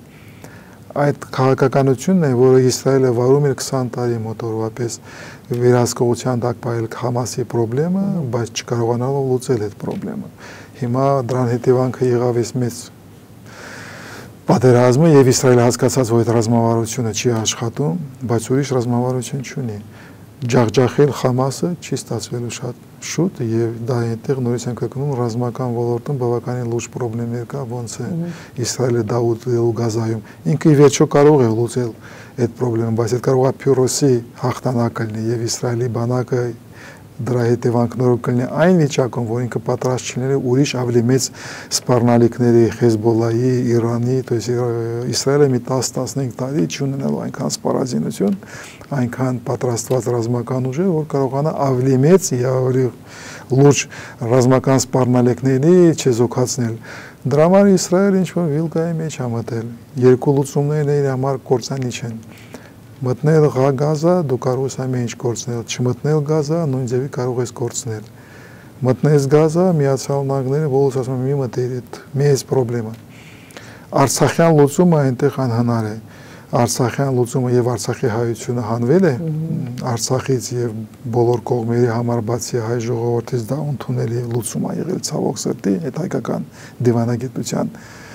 Speaker 2: Այդ քաղաքականությունն է, որը Իսրայելը վարում էր 20 տարի մոտավորապես վերահսկողության տակ պահել Համասի խնդրը, բայց չկարողանալով լուծել այդ խնդրը։ Հիմա դրան հետևանքը եղավ այս մեծ պատերազմը եւ Իսրայելը հասկացած, որ այդ ռազմավարությունը չի աշխատում, բայց ուրիշ ռազմավարություն չունի։ Ջախջախել Համասը չի ստացվելու շատ շուտ եւ դա այնտեղ նորից ենք գնում ռազմական ոլորտում բավականին լուրջ խնդիրներ կա, ոնց է Իսրայելը դա ուտելու Գազայում։ Ինքը ի վերջո կարող է լուծել այդ խնդիրը, բայց այդ կարող է Փյուրոսի հաղթանակը լինի եւ Իսրայելի բանակը դրա հետևանքներով կլինի այն վիճակում, որ ինքը պատրաստ չլիներ ուրիշ ավելի մեծ սպառնալիքների Հեզբոլլայի, Իրանի, то есть Իսրայելը մի 10-15 տարի չունենալու այնքան սպառազինություն, այնքան պատրաստված ռազմական ուժեր, որ կարողանա ավելի մեծ եւ ավելի լուրջ ռազմական սպառնալիքների չեզոքացնել։ Դրա համար Իսրայելը ինչ-որ վիլկայի մեջ է մտել։ Երկու լուծումներն իր համար կործանիչ են։ Մտնել Գազա, դու կարող ես ամեն ինչ կորցնել, չմտնել Գազա, նույն ձևի կարող ես կորցնել։ Մտնես Գազա, Միացյալ Նահանգները բոլորս ասում են մի մտել այդ մեծ խնդրը։ Արցախյան լուծումը այնտեղ անհնար է։ Արցախյան լուծումը եւ Արցախի հայությունը հանվել է Արցախից եւ բոլոր կողմերի համար բացի հայ ժողովրդից դա ընդունելի լուծում է եղել ցավոք սրտի, այդ հայկական դիվանագիտության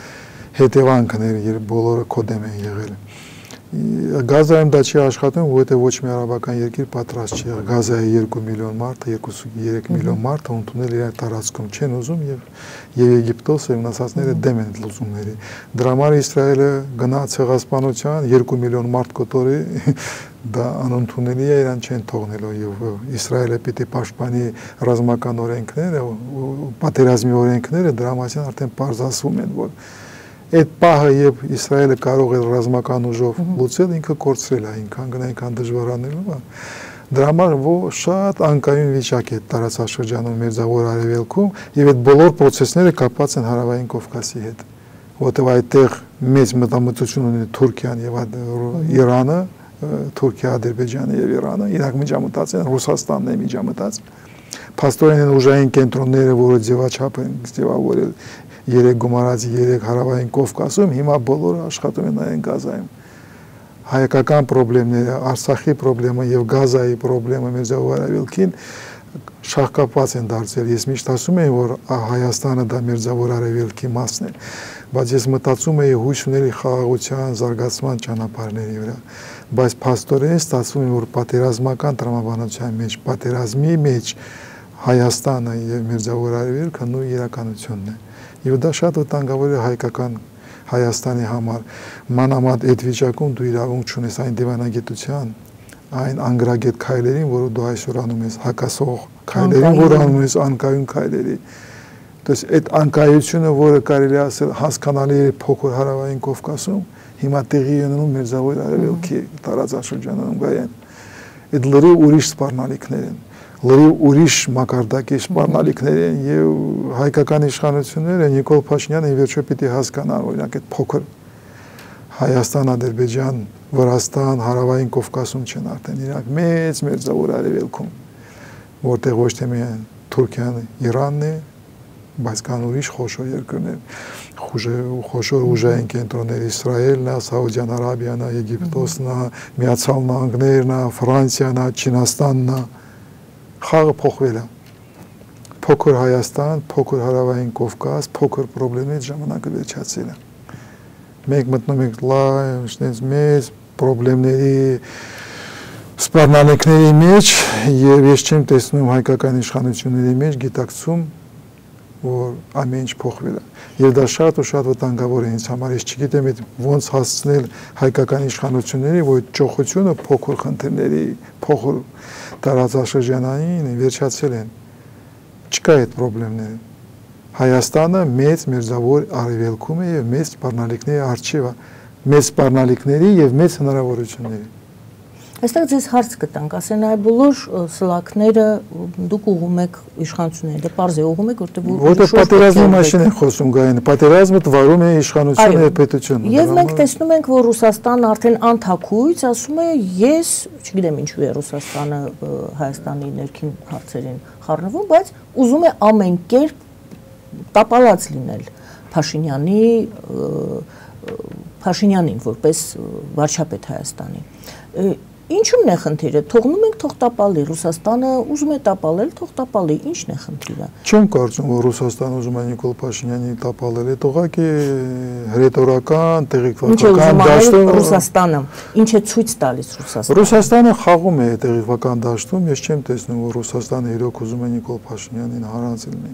Speaker 2: հետևանքն էր, երբ բոլորը կոդեմ են եղել։ Գազայում դա չի աշխատում, որովհետև ոչ մի արաբական երկիր պատրաստ չի եղել։ Գազայի 2 միլիոն մարդը, 2.3 միլիոն մարդը ընդունել իրար տարածքում չեն ուզում եւ Եգիպտոսը եւ մնացածները դեմ են լուծումների։ Դրա համար Իսրայելը գնաց ցեղասպանության 2 միլիոն մարդ կոտորի, դա անընդունելի է, իրան չեն թողնելու եւ Իսրայելը պիտի պաշտպանի ռազմական օրենքները, պատերազմի օրենքները, դրա մասին արդեն պարզասվում են, որ այդ պահը եւ Իսրայելը կարող է ռազմական ուժով լուծել, ինքը կորցրել է, այնքան դժվարանելու է։ Դրա համար որ շատ անկայուն վիճակ է տարածաշրջանում Մերձավոր Արևելքում եւ այդ բոլոր process-ները կապված են Հարավային Կովկասի հետ, որտեղ այդտեղ մեծ մտամտություն ունի Թուրքիան եւ Իրանը, Թուրքիա, Ադրբեջանը եւ Իրանը, իրենք միջամտած են, Ռուսաստանն է միջամտած։ Փաստորեն են ուժային կենտրոնները, որը ձևաչափ են ձևավորել 3 գումարած 3 Հարավային Կովկասում, հիմա բոլորը աշխատում են այն Գազայում։ Հայկական խնդիրները, Արցախի խնդիրը եւ Գազայի խնդիրը Մերձավոր Արևելքին շահկապված են դարձել։ Ես միշտ ասում եմ, որ Հայաստանը դա Մերձավոր Արևելքի մասն է, բայց ես մտածում եի հույս ունելի խաղաղության, զարգացման ճանապարհների վրա, բայց փաստորեն ստացվում է, որ պատերազմական տրամաբանության մեջ, պատերազմի մեջ Հայաստանը եւ Մերձավոր Արևելքը նույն իրականությունն է։ Եվ դա շատ վտանգավոր է հայկական Հայաստանի համար, մանավանդ այդ վիճակում դու իրավունք չունես այն դիվանագիտության, այն անգրագետ քայլերին, որը դու այսօր անում ես, հակասող քայլերին, որ անում ես անկայուն քայլերի։ То есть այդ անկայությունը, որը կարելի է ասել հասկանալի է փոքր հարավային Կովկասում, հիմա տեղի ունենում Մերձավոր Արևելքի տարածաշրջանում գայեն։ Այդ լրիվ ուրիշ սպառնալիքներ են, լրիվ ուրիշ մակարդակի սպառնալիքներ են եւ հայկական իշխանությունները Նիկոլ Փաշինյանը ի վերջո պիտի հասկանան, օրինակ այդ փոքր Հայաստան, Ադրբեջան, Վրաստան, հարավային Կովկասում չեն արդեն, իրանք մեծ Մերձավոր Արևելքում, որտեղ ոչ թե միայն Թուրքիան, Իրանն է, բայց կան ուրիշ խոշոր երկրներ, խոշոր ուժային կենտրոններ, Իսրայելն է, Սաուդյան Արաբիան է, Եգիպտոսն է, Միացյալ Նահանգներն է, Ֆրանսիան է, Չինաստանն է, խաղը փոխվել է։ Փոքր Հայաստան, փոքր հարավային Կովկաս, փոքր խնդիրներից ժամանակը վերջացել է։ Մենք մտնում ենք լավ, մեծ խնդիրների սպառնալիքների մեջ եւ ես չեմ տեսնում հայկական իշխանությունների մեջ գիտակցում, որ ամեն ինչ փոխվել է։ Եվ դա շատ ու շատ վտանգավոր է ինձ համար։ Ես չգիտեմ ոնց հասցնել հայկական իշխանությունների, որ ճոխությունը փոքր խնդիրների, փոքր տարածաշրջանային վերջացել են։ Չկա այդ խնդիրները։ Հայաստանը մեծ Մերձավոր Արևելքում է եւ մեծ սպառնալիքների առջեւ է, մեծ սպառնալիքների եւ մեծ հնարավորությունների։
Speaker 1: Այստեղ ձեզ հարց կտանք, ասեն այ բոլոր սլաքները դուք ուղում եք իշխանությունների, դե պարզ է ուղում եք,
Speaker 2: որտեղ պատերազմի մասին են խոսում գային, պատերազմը վարում է իշխանությունը եւ պետությունը։
Speaker 1: Եվ մենք տեսնում ենք, որ Ռուսաստանը արդեն անթաքույց ասում է, ես, չգիտեմ ինչու է Ռուսաստանը Հայաստանի ներքին հարցերին խառնվում, բայց ուզում է ամեն կերպ տապալած լինել Փաշինյանին որպես վարչապետ Հայաստանի։ Ինչու՞մն է խնդիրը։ Թողնում ենք թող տապալի, Ռուսաստանը ուզում է տապալել, թող տապալի, ի՞նչն է խնդիրը։
Speaker 2: Չեմ կարծում, որ Ռուսաստանը ուզում է Նիկոլ Փաշինյանի տապալել, այդ ուղղակի հռետորական, տեղեկատվական դաշտում
Speaker 1: Ռուսաստանը ինչ է ցույց տալիս Ռուսաստանը։
Speaker 2: Ռուսաստանը խաղում է տեղեկատվական դաշտում, ես չեմ տեսնում, որ Ռուսաստանը իրոք ուզում է Նիկոլ Փաշինյանին հարած լինի։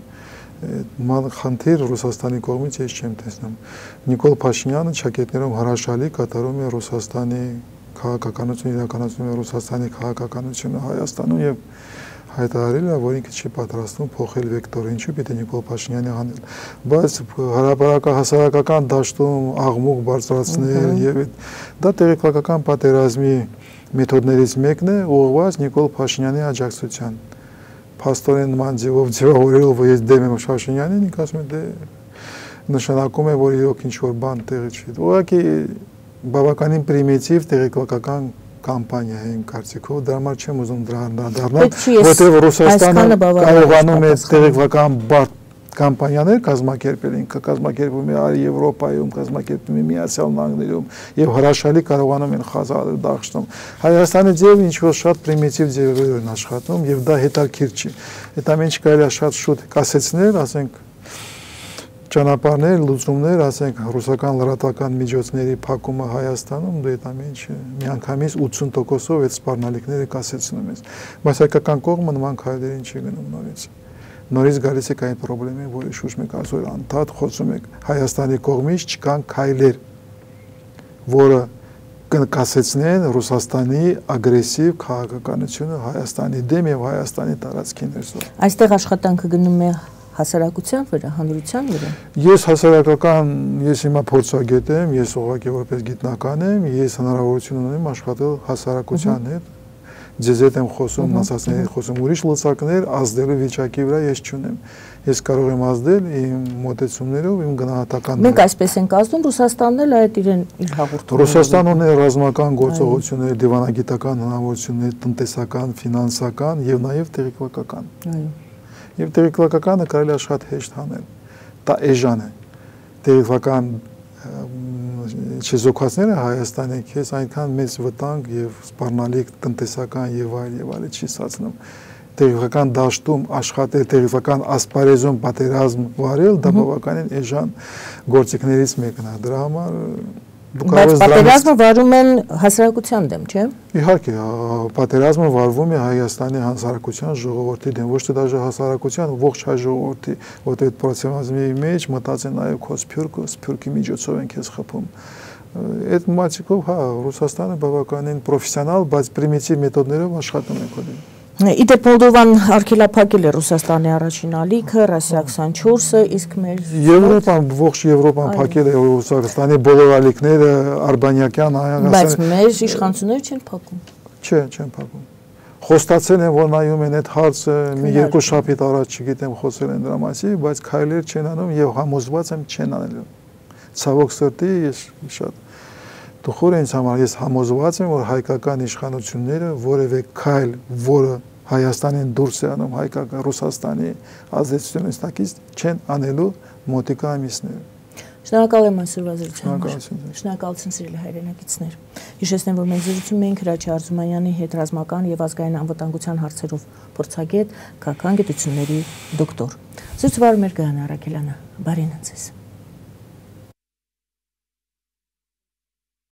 Speaker 2: Խնդիր Ռուսաստանի կողմից ես չեմ տեսնում։ Նիկոլ Փաշինյանը ճակետներում հրաշալի կատարում է Ռուսաստանի քաղաքականությունը, իրականացնում է Ռուսաստանի քաղաքականությունը Հայաստանում եւ հայտարարել է, որ ինքը չի պատրաստվում փոխել վեկտորը, ինչու պիտի Նիկոլ Փաշինյանը անել։ Բայց հասարակական դաշտում աղմուկ բարձրացնել եւ դա տեղեկատվական պատերազմի մեթոդներից մեկն է, ուղղված Նիկոլ Փաշինյանի աջակցության։ Փաստորեն նման ձևով ձևավորել, որ ես դեմ եմ Փաշինյանին, ինքը ասում է դե նշանակում է, որ իրոք ինչ որ բան տեղի չի։ Ուղղակի բավականին պրիմիտիվ տեղեկատվական կամպանիա է իմ կարծիքով, դրա համար չեմ ուզում դառնալ, որտեղ Ռուսաստանը կարողանում է տեղեկատվական բարդ կամպանիաներ կազմակերպել, ինքը կազմակերպում է Եվրոպայում, կազմակերպում է Միացյալ Նահանգներում եւ հրաշալի կարողանում են խազալ դաշտում։ Հայաստանի ձևը ինչ որ շատ պրիմիտիվ ձևերով են աշխատում եւ դա հետաքրքիր չի։ Այդ ամեն ինչ կարելի է շատ շուտ կասեցնել, ասենք ճանապարհներ, լուծումներ, ասենք ռուսական լրատվական միջոցների փակումը Հայաստանում, դու այդ ամեն ինչը միանգամից 80%-ով այդ սպառնալիքները կասեցնում ես։ Բայց հայկական կողմը նման քայլերին չի գնում նորից։ Նորից գալիս է այն խնդրեմը, որի շուրջ մենք այսօր անդադ խոսում ենք, Հայաստանի կողմից չկան քայլեր, որը կասեցնեն Ռուսաստանի ագրեսիվ քաղաքականությունը Հայաստանի դեմ եւ Հայաստանի տարածքի ներսում։
Speaker 1: Այստեղ աշխատանքը գնում է հասարակության վրա, հանրության վրա։
Speaker 2: Ես հիմա փորձագետ եմ, ես ուղղակի որպես գիտնական եմ, ես հնարավորություն ունեմ աշխատել հասարակության հետ։ Ձեզ հետ եմ խոսում, մասածների հետ խոսում, ուրիշ լծակներ ազդելու վիճակի վրա ես չունեմ։ Ես կարող եմ ազդել իմ մոտեցումներով, իմ գնահատականներով։
Speaker 1: Մենք այսպես ենք ազդում, Ռուսաստանն էլ այդ իր հաղորդում։
Speaker 2: Ռուսաստանը ունի ռազմական գործողություններ, դիվանագիտական հնարավորություններ, տնտեսական, ֆինանսական եւ նաեւ տեղեկատվական։ Եվ տեղեկատվականը կարելի է շատ հեշտ հանել։ Դա էժան է։ Տեղեկատվական չեզոքացները Հայաստանի քեզ այնքան մեծ վտանգ եւ սպառնալիք տնտեսական եւ այլ չի ստացնում։ Տեղեկատվական դաշտում աշխատել, տեղեկատվական ասպարեզում պատերազմ վարել, դա բավականին էժան գործիքներից մեկն է։ Դրա համար
Speaker 1: Բայց պատերազմը վարում են հասարակության դեմ, չէ՞։
Speaker 2: Իհարկե, պատերազմը վարվում է Հայաստանի հասարակության ժողովրդի դեմ, ոչ թե դաժե հասարակության, ողջ հայ ժողովրդի, որտեղ այդ պատերազմի մեջ մտած է նաև քո սփյուռքի միջոցով են քեզ խփում։ Այդ մատչիկով հա Ռուսաստանը բավականին պրոֆեսիոնալ, բայց պրիմիտիվ մեթոդներով աշխատում է կոդի։
Speaker 1: Իդեպ Մոլդովան արգելափակել է Ռուսաստանի առաջին ալիքը, Ռասիա 24-ը, իսկ մեր
Speaker 2: Եվրոպան, ողջ Եվրոպան փակել է Ռուսաստանի բոլոր ալիքները, արբանյակյան, հայաստան։
Speaker 1: Բայց մեր իշխանությունները չեն փակում։
Speaker 2: Չէ, չեն փակում։ Խոստացել են, որ նայում են այդ հարցը, մի երկու շաբաթ առաջ, չգիտեմ, խոսել են դրա մասին, բայց քայլեր չեն անում եւ համոզված եմ չեն անելու։ Ցավոք սրտի ես շատ դուխոր ինձ համար ես համոզված եմ, որ հայկական իշխանությունները որևէ քայլ, որը Հայաստանին դուրս է անում հայկական Ռուսաստանի ազդեցությունից տակից չեն անելու մոտիկա ամիսները։
Speaker 1: Շնորհակալ եմ այսօրվա զրույցի համար։
Speaker 2: Շնորհակալություն
Speaker 1: սիրելի հայրենակիցներ։ Հիշեցնեմ, որ մենք զրուցում էինք Հրաչյա Արզումանյանի հետ ռազմական եւ ազգային անվտանգության հարցերով փորձագետ, քաղաքական գիտությունների դոկտոր։ Զրույցը վարում էր Գայանա Արաքելյանը։ Բարին ձեզ։